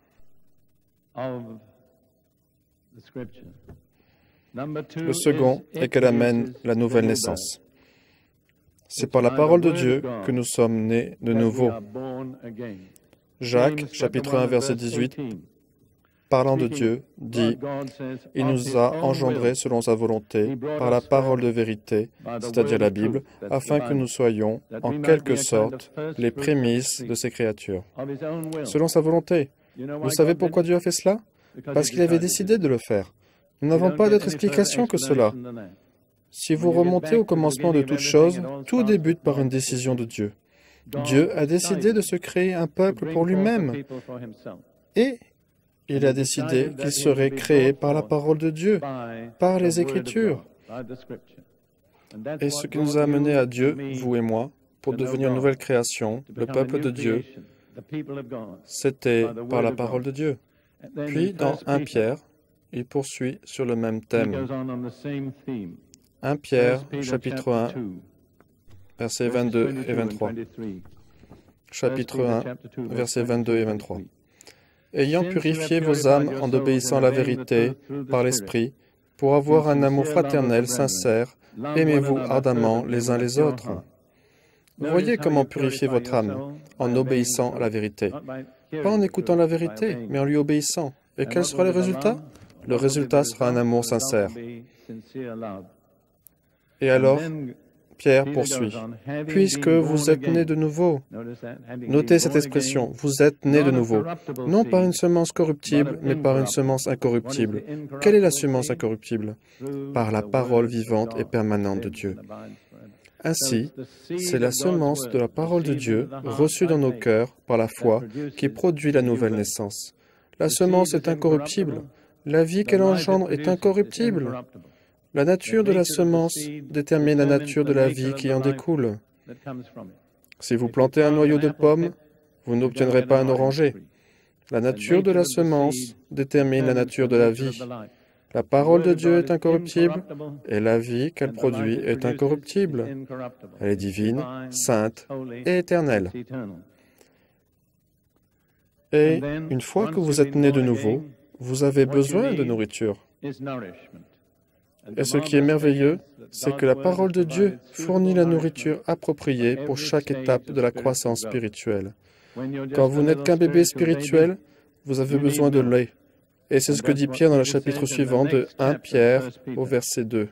Le second est qu'elle amène la nouvelle naissance. C'est par la parole de Dieu que nous sommes nés de nouveau. Jacques, chapitre 1, verset 18, parlant de Dieu, dit « Il nous a engendrés selon sa volonté, par la parole de vérité, c'est-à-dire la Bible, afin que nous soyons, en quelque sorte, les prémices de ses créatures. » Selon sa volonté. Vous savez pourquoi Dieu a fait cela? Parce qu'il avait décidé de le faire. Nous n'avons pas d'autre explication que cela. Si vous remontez au commencement de toutes choses, tout débute par une décision de Dieu. Dieu a décidé de se créer un peuple pour lui-même. Et il a décidé qu'il serait créé par la parole de Dieu, par les Écritures. Et ce qui nous a amenés à Dieu, vous et moi, pour devenir une nouvelle création, le peuple de Dieu, c'était par la parole de Dieu. Puis, dans 1 Pierre, il poursuit sur le même thème. 1 Pierre, chapitre 1, versets 22 et 23. Chapitre 1, versets 22 et 23. Ayant purifié vos âmes en obéissant à la vérité par l'Esprit, pour avoir un amour fraternel sincère, aimez-vous ardemment les uns les autres. Voyez comment purifier votre âme en obéissant à la vérité. Pas en écoutant la vérité, mais en lui obéissant. Et quel sera le résultat? Le résultat sera un amour sincère. Et alors, Pierre poursuit. Puisque vous êtes nés de nouveau. Notez cette expression, vous êtes nés de nouveau. Non par une semence corruptible, mais par une semence incorruptible. Quelle est la semence incorruptible? Par la parole vivante et permanente de Dieu. Ainsi, c'est la semence de la parole de Dieu, reçue dans nos cœurs par la foi, qui produit la nouvelle naissance. La semence est incorruptible. La vie qu'elle engendre est incorruptible. La nature de la semence détermine la nature de la vie qui en découle. Si vous plantez un noyau de pomme, vous n'obtiendrez pas un oranger. La nature de la semence détermine la nature de la vie. La parole de Dieu est incorruptible et la vie qu'elle produit est incorruptible. Elle est divine, sainte et éternelle. Et une fois que vous êtes né de nouveau, vous avez besoin de nourriture. Et ce qui est merveilleux, c'est que la parole de Dieu fournit la nourriture appropriée pour chaque étape de la croissance spirituelle. Quand vous n'êtes qu'un bébé spirituel, vous avez besoin de lait. Et c'est ce que dit Pierre dans le chapitre suivant de 1 Pierre au verset 2.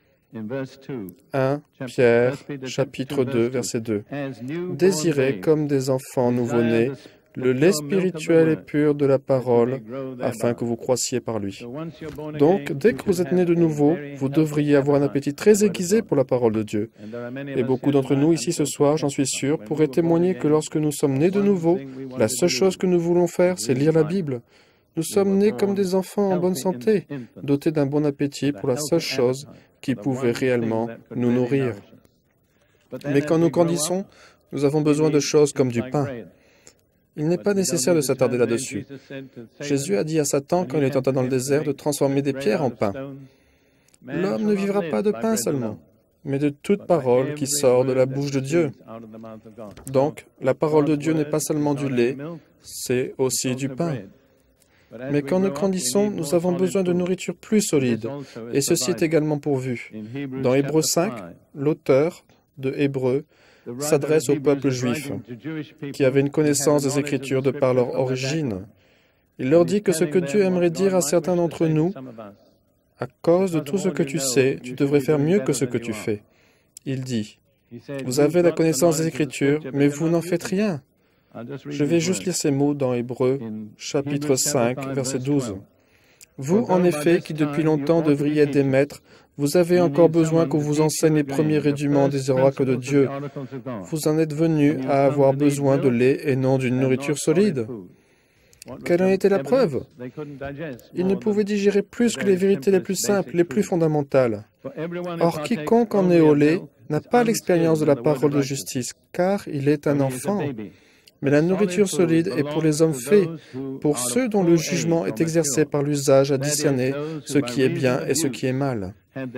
1 Pierre, chapitre 2, verset 2. Désirez comme des enfants nouveau-nés le lait spirituel et pur de la parole, afin que vous croissiez par lui. Donc, dès que vous êtes né de nouveau, vous devriez avoir un appétit très aiguisé pour la parole de Dieu. Et beaucoup d'entre nous ici ce soir, j'en suis sûr, pourraient témoigner que lorsque nous sommes nés de nouveau, la seule chose que nous voulons faire, c'est lire la Bible. Nous sommes nés comme des enfants en bonne santé, dotés d'un bon appétit pour la seule chose qui pouvait réellement nous nourrir. Mais quand nous grandissons, nous avons besoin de choses comme du pain. Il n'est pas nécessaire de s'attarder là-dessus. Jésus a dit à Satan, quand il est entré dans le désert, de transformer des pierres en pain. L'homme ne vivra pas de pain seulement, mais de toute parole qui sort de la bouche de Dieu. Donc, la parole de Dieu n'est pas seulement du lait, c'est aussi du pain. Mais quand nous grandissons, nous avons besoin de nourriture plus solide, et ceci est également pourvu. Dans Hébreux 5, l'auteur de Hébreux s'adresse au peuple juif, qui avait une connaissance des Écritures de par leur origine. Il leur dit que ce que Dieu aimerait dire à certains d'entre nous, à cause de tout ce que tu sais, tu devrais faire mieux que ce que tu fais. Il dit, vous avez la connaissance des Écritures, mais vous n'en faites rien. Je vais juste lire ces mots dans Hébreux, chapitre 5, verset 12. Vous, en effet, qui depuis longtemps devriez être des maîtres, vous avez encore besoin qu'on vous enseigne les premiers rudiments des oracles de Dieu. Vous en êtes venus à avoir besoin de lait et non d'une nourriture solide. Quelle en était la preuve? Ils ne pouvaient digérer plus que les vérités les plus simples, les plus fondamentales. Or, quiconque en est au lait n'a pas l'expérience de la parole de justice, car il est un enfant. Mais la nourriture solide est pour les hommes faits, pour ceux dont le jugement est exercé par l'usage à discerner ce qui est bien et ce qui est mal.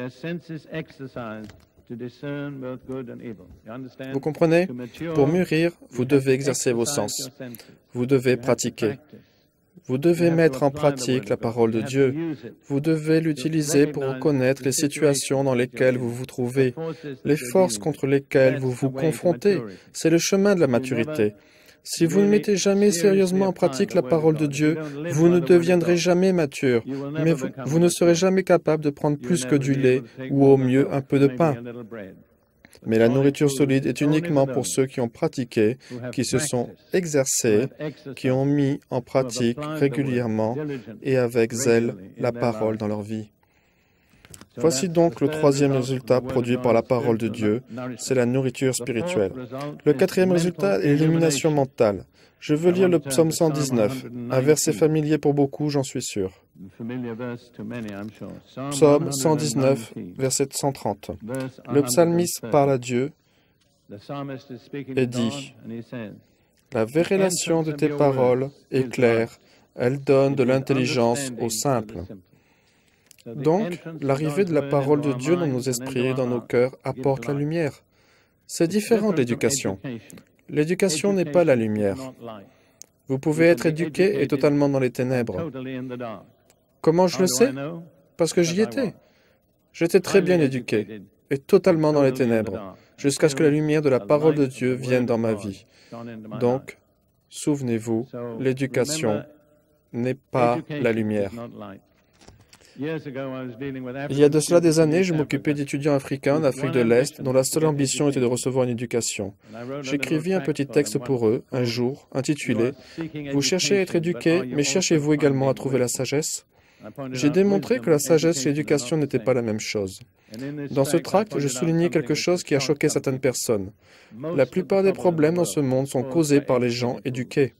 Vous comprenez? Pour mûrir, vous devez exercer vos sens. Vous devez pratiquer. Vous devez mettre en pratique la parole de Dieu. Vous devez l'utiliser pour reconnaître les situations dans lesquelles vous vous trouvez, les forces contre lesquelles vous vous confrontez. C'est le chemin de la maturité. Si vous ne mettez jamais sérieusement en pratique la parole de Dieu, vous ne deviendrez jamais mature, mais vous ne serez jamais capable de prendre plus que du lait ou au mieux un peu de pain. Mais la nourriture solide est uniquement pour ceux qui ont pratiqué, qui se sont exercés, qui ont mis en pratique régulièrement et avec zèle la parole dans leur vie. Voici donc le troisième résultat produit par la parole de Dieu, c'est la nourriture spirituelle. Le quatrième résultat est l'illumination mentale. Je veux lire le psaume 119, un verset familier pour beaucoup, j'en suis sûr. Psaume 119, verset 130. Le psalmiste parle à Dieu et dit « La révélation de tes paroles est claire, elle donne de l'intelligence aux simples. » Donc, l'arrivée de la parole de Dieu dans nos esprits et dans nos cœurs apporte la lumière. C'est différent de l'éducation. L'éducation n'est pas la lumière. Vous pouvez être éduqué et totalement dans les ténèbres. Comment je le sais? Parce que j'y étais. J'étais très bien éduqué et totalement dans les ténèbres, jusqu'à ce que la lumière de la parole de Dieu vienne dans ma vie. Donc, souvenez-vous, l'éducation n'est pas la lumière. Il y a de cela des années, je m'occupais d'étudiants africains d'Afrique de l'Est dont la seule ambition était de recevoir une éducation. J'écrivis un petit texte pour eux, un jour, intitulé « Vous cherchez à être éduqué, mais cherchez-vous également à trouver la sagesse ?» J'ai démontré que la sagesse et l'éducation n'étaient pas la même chose. Dans ce tract, je soulignais quelque chose qui a choqué certaines personnes. La plupart des problèmes dans ce monde sont causés par les gens éduqués.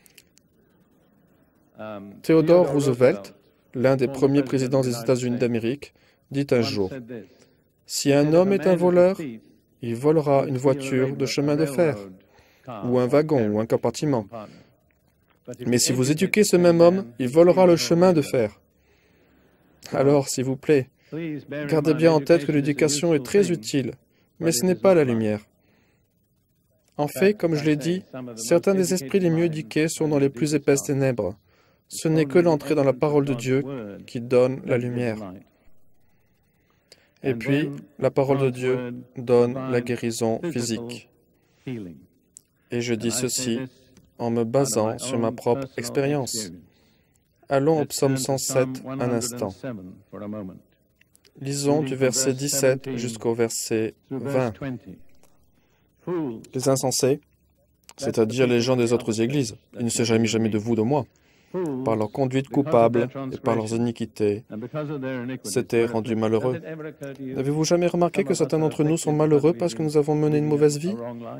Theodore Roosevelt, l'un des premiers présidents des États-Unis d'Amérique, dit un jour « Si un homme est un voleur, il volera une voiture de chemin de fer, ou un wagon, ou un compartiment. Mais si vous éduquez ce même homme, il volera le chemin de fer. » Alors, s'il vous plaît, gardez bien en tête que l'éducation est très utile, mais ce n'est pas la lumière. En fait, comme je l'ai dit, certains des esprits les mieux éduqués sont dans les plus épaisses ténèbres. Ce n'est que l'entrée dans la parole de Dieu qui donne la lumière. Et puis, la parole de Dieu donne la guérison physique. Et je dis ceci en me basant sur ma propre expérience. Allons au psaume 107 un instant. Lisons du verset 17 jusqu'au verset 20. Les insensés, c'est-à-dire les gens des autres églises, ils ne se réjouissent jamais de vous, de moi, par leur conduite coupable et par leurs iniquités, s'étaient rendus malheureux. N'avez-vous jamais remarqué que certains d'entre nous sont malheureux parce que nous avons mené une mauvaise vie?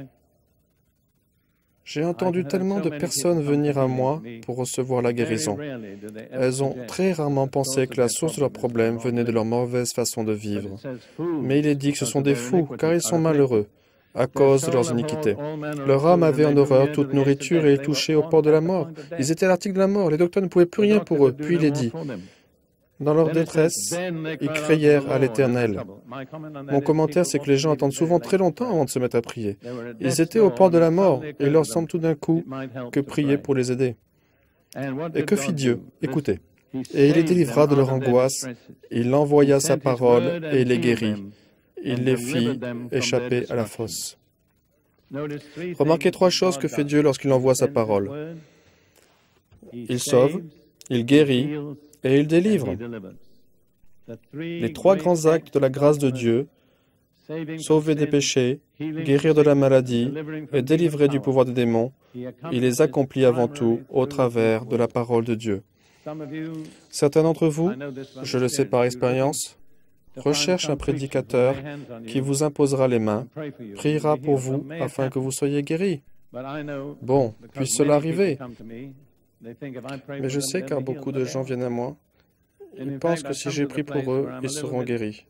J'ai entendu tellement de personnes venir à moi pour recevoir la guérison. Elles ont très rarement pensé que la source de leurs problèmes venait de leur mauvaise façon de vivre. Mais il est dit que ce sont des fous, car ils sont malheureux, à cause de leurs iniquités. Leur âme avait en horreur toute nourriture et ils touchaient au port de la mort. Ils étaient à l'article de la mort, les docteurs ne pouvaient plus rien pour eux. Puis il est dit, dans leur détresse, ils crièrent à l'Éternel. Mon commentaire, c'est que les gens attendent souvent très longtemps avant de se mettre à prier. Ils étaient au port de la mort, et il leur semble tout d'un coup que prier pour les aider. Et que fit Dieu? Écoutez. Et il les délivra de leur angoisse, il envoya sa parole et les guérit. Il les fit échapper à la fosse. Remarquez trois choses que fait Dieu lorsqu'il envoie sa parole. Il sauve, il guérit, et il délivre. Les trois grands actes de la grâce de Dieu, sauver des péchés, guérir de la maladie et délivrer du pouvoir des démons, il les accomplit avant tout au travers de la parole de Dieu. Certains d'entre vous, je le sais par expérience, recherchent un prédicateur qui vous imposera les mains, priera pour vous afin que vous soyez guéris. Bon, puisse cela arriver. Mais je sais car beaucoup de gens viennent à moi. Ils pensent que si j'ai prié pour eux, ils seront guéris.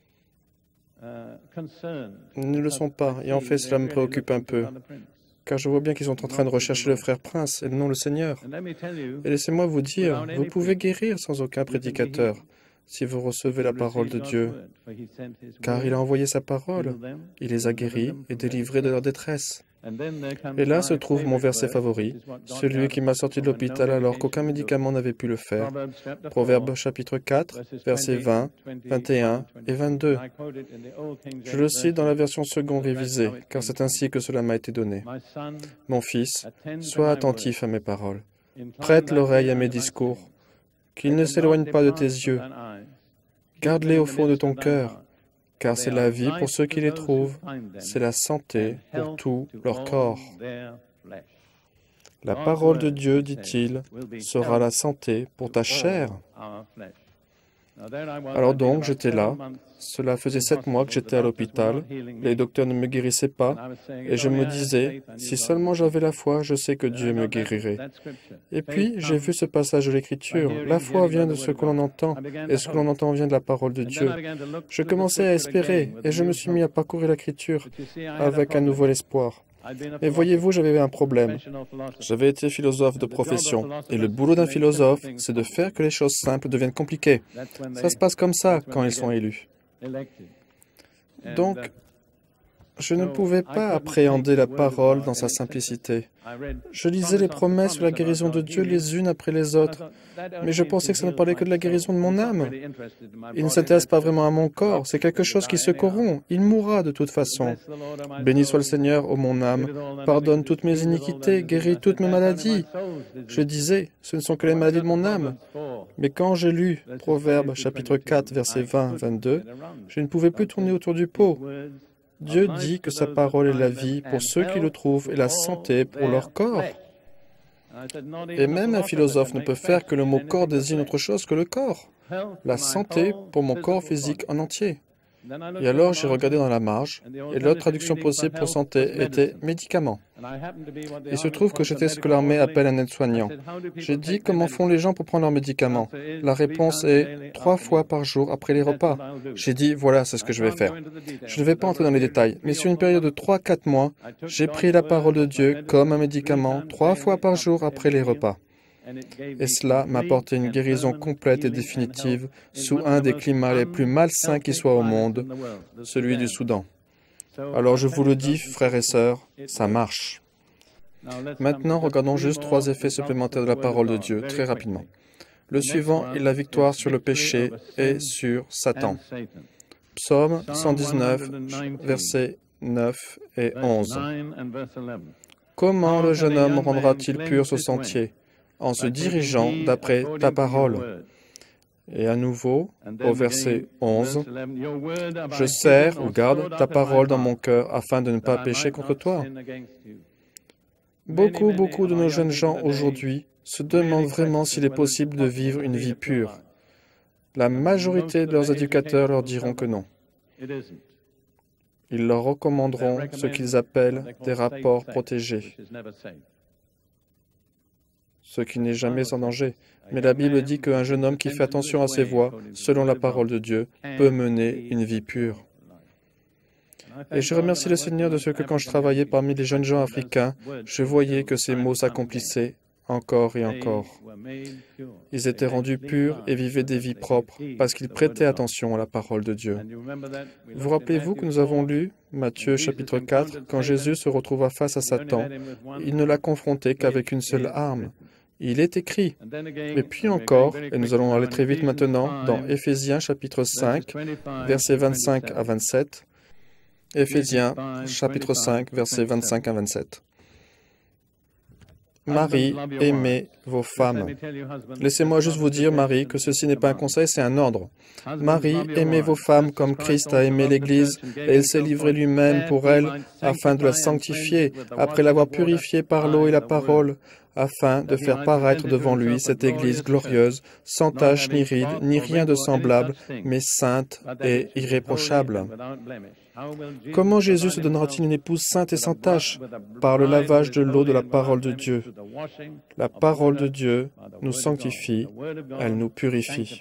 Ils ne le sont pas, et en fait, cela me préoccupe un peu, car je vois bien qu'ils sont en train de rechercher le frère prince et non le Seigneur. Et laissez-moi vous dire, vous pouvez guérir sans aucun prédicateur, si vous recevez la parole de Dieu, car il a envoyé sa parole, il les a guéris et délivrés de leur détresse. Et là se trouve mon verset favori, celui qui m'a sorti de l'hôpital alors qu'aucun médicament n'avait pu le faire. Proverbe chapitre 4, versets 20, 21 et 22. Je le cite dans la version seconde révisée, car c'est ainsi que cela m'a été donné. Mon fils, sois attentif à mes paroles. Prête l'oreille à mes discours. Qu'ils ne s'éloignent pas de tes yeux. Garde-les au fond de ton cœur. Car c'est la vie pour ceux qui les trouvent, c'est la santé pour tout leur corps. La parole de Dieu, dit-il, sera la santé pour ta chair. Alors donc, j'étais là. Cela faisait 7 mois que j'étais à l'hôpital. Les docteurs ne me guérissaient pas. Et je me disais, si seulement j'avais la foi, je sais que Dieu me guérirait. Et puis, j'ai vu ce passage de l'Écriture. La foi vient de ce que l'on entend, et ce que l'on entend vient de la parole de Dieu. Je commençais à espérer, et je me suis mis à parcourir l'Écriture avec un nouvel espoir. Et voyez-vous, j'avais un problème. J'avais été philosophe de profession, et le boulot d'un philosophe, c'est de faire que les choses simples deviennent compliquées. Ça se passe comme ça quand ils sont élus. Donc, je ne pouvais pas appréhender la parole dans sa simplicité. Je lisais les promesses sur la guérison de Dieu les unes après les autres, mais je pensais que ça ne parlait que de la guérison de mon âme. Il ne s'intéresse pas vraiment à mon corps, c'est quelque chose qui se corrompt. Il mourra de toute façon. Béni soit le Seigneur, ô mon âme, pardonne toutes mes iniquités, guéris toutes mes maladies. Je disais, ce ne sont que les maladies de mon âme. Mais quand j'ai lu Proverbes chapitre 4, versets 20-22, je ne pouvais plus tourner autour du pot. Dieu dit que sa parole est la vie pour ceux qui le trouvent et la santé pour leur corps. Et même un philosophe ne peut faire que le mot corps désigne autre chose que le corps. La santé pour mon corps physique en entier. Et alors j'ai regardé dans la marge, et l'autre traduction possible pour santé était médicament. Il se trouve que j'étais ce que l'armée appelle un aide-soignant. J'ai dit comment font les gens pour prendre leurs médicaments. La réponse est 3 fois par jour après les repas. J'ai dit voilà, c'est ce que je vais faire. Je ne vais pas entrer dans les détails, mais sur une période de 3-4 mois, j'ai pris la parole de Dieu comme un médicament 3 fois par jour après les repas. Et cela m'a apporté une guérison complète et définitive sous un des climats les plus malsains qui soient au monde, celui du Soudan. Alors je vous le dis, frères et sœurs, ça marche. Maintenant, regardons juste 3 effets supplémentaires de la parole de Dieu, très rapidement. Le suivant est la victoire sur le péché et sur Satan. Psaume 119, versets 9 et 11. Comment le jeune homme rendra-t-il pur ce sentier? En se dirigeant d'après ta parole. Et à nouveau, au verset 11, « Je serre ou garde ta parole dans mon cœur afin de ne pas pécher contre toi. » Beaucoup de nos jeunes gens aujourd'hui se demandent vraiment s'il est possible de vivre une vie pure. La majorité de leurs éducateurs leur diront que non. Ils leur recommanderont ce qu'ils appellent des rapports protégés, ce qui n'est jamais sans danger. Mais la Bible dit qu'un jeune homme qui fait attention à ses voies, selon la parole de Dieu, peut mener une vie pure. Et je remercie le Seigneur de ce que quand je travaillais parmi les jeunes gens africains, je voyais que ces mots s'accomplissaient encore et encore. Ils étaient rendus purs et vivaient des vies propres parce qu'ils prêtaient attention à la parole de Dieu. Vous rappelez-vous que nous avons lu Matthieu chapitre 4, quand Jésus se retrouva face à Satan, il ne l'a confronté qu'avec une seule arme. Il est écrit. Et puis encore, et nous allons aller très vite maintenant, dans Éphésiens chapitre 5, versets 25 à 27. Éphésiens chapitre 5, versets 25 à 27. Marie, aimez vos femmes. Laissez-moi juste vous dire, Marie, que ceci n'est pas un conseil, c'est un ordre. Marie, aimez vos femmes comme Christ a aimé l'Église, et il s'est livré lui-même pour elle, afin de la sanctifier, après l'avoir purifiée par l'eau et la parole, afin de faire paraître devant lui cette Église glorieuse, sans tache ni ride, ni rien de semblable, mais sainte et irréprochable. Comment Jésus se donnera-t-il une épouse sainte et sans tache? Par le lavage de l'eau de la parole de Dieu. La parole de Dieu nous sanctifie, elle nous purifie.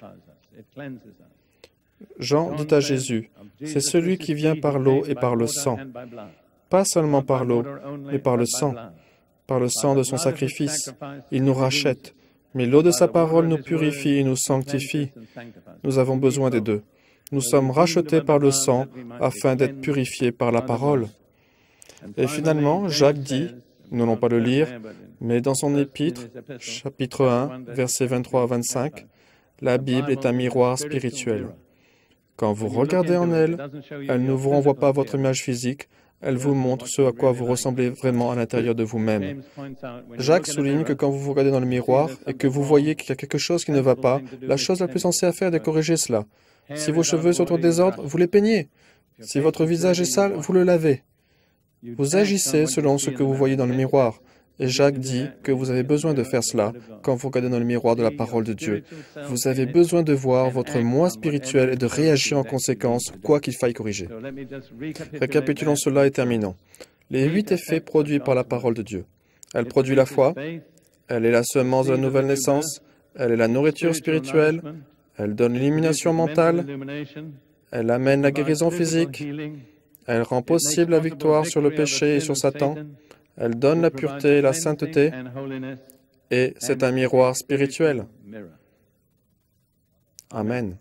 Jean dit à Jésus, c'est celui qui vient par l'eau et par le sang. Pas seulement par l'eau, mais par le sang de son sacrifice. Il nous rachète, mais l'eau de sa parole nous purifie et nous sanctifie. Nous avons besoin des deux. Nous sommes rachetés par le sang afin d'être purifiés par la parole. Et finalement, Jacques dit, nous n'allons pas le lire, mais dans son épître, chapitre 1, versets 23 à 25, la Bible est un miroir spirituel. Quand vous regardez en elle, elle ne vous renvoie pas à votre image physique, elle vous montre ce à quoi vous ressemblez vraiment à l'intérieur de vous-même. Jacques souligne que quand vous vous regardez dans le miroir et que vous voyez qu'il y a quelque chose qui ne va pas, la chose la plus sensée à faire est de corriger cela. Si vos cheveux sont en désordre, vous les peignez. Si votre visage est sale, vous le lavez. Vous agissez selon ce que vous voyez dans le miroir. Et Jacques dit que vous avez besoin de faire cela quand vous regardez dans le miroir de la parole de Dieu. Vous avez besoin de voir votre moi spirituel et de réagir en conséquence, quoi qu'il faille corriger. Récapitulons cela et terminons. Les 8 effets produits par la parole de Dieu. Elle produit la foi, elle est la semence de la nouvelle naissance, elle est la nourriture spirituelle, elle donne l'illumination mentale, elle amène la guérison physique, elle rend possible la victoire sur le péché et sur Satan, elle donne la pureté et la sainteté, et c'est un miroir spirituel. Amen.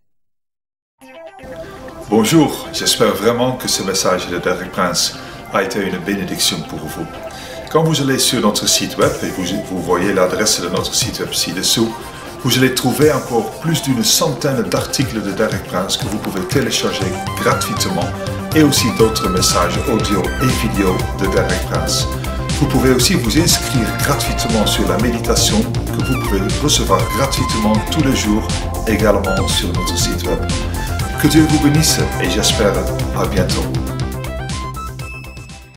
Bonjour, j'espère vraiment que ce message de Derek Prince a été une bénédiction pour vous. Quand vous allez sur notre site web, et vous voyez l'adresse de notre site web ci-dessous, vous allez trouver encore plus d'une centaine d'articles de Derek Prince que vous pouvez télécharger gratuitement et aussi d'autres messages audio et vidéo de Derek Prince. Vous pouvez aussi vous inscrire gratuitement sur la méditation que vous pouvez recevoir gratuitement tous les jours également sur notre site web. Que Dieu vous bénisse et j'espère à bientôt.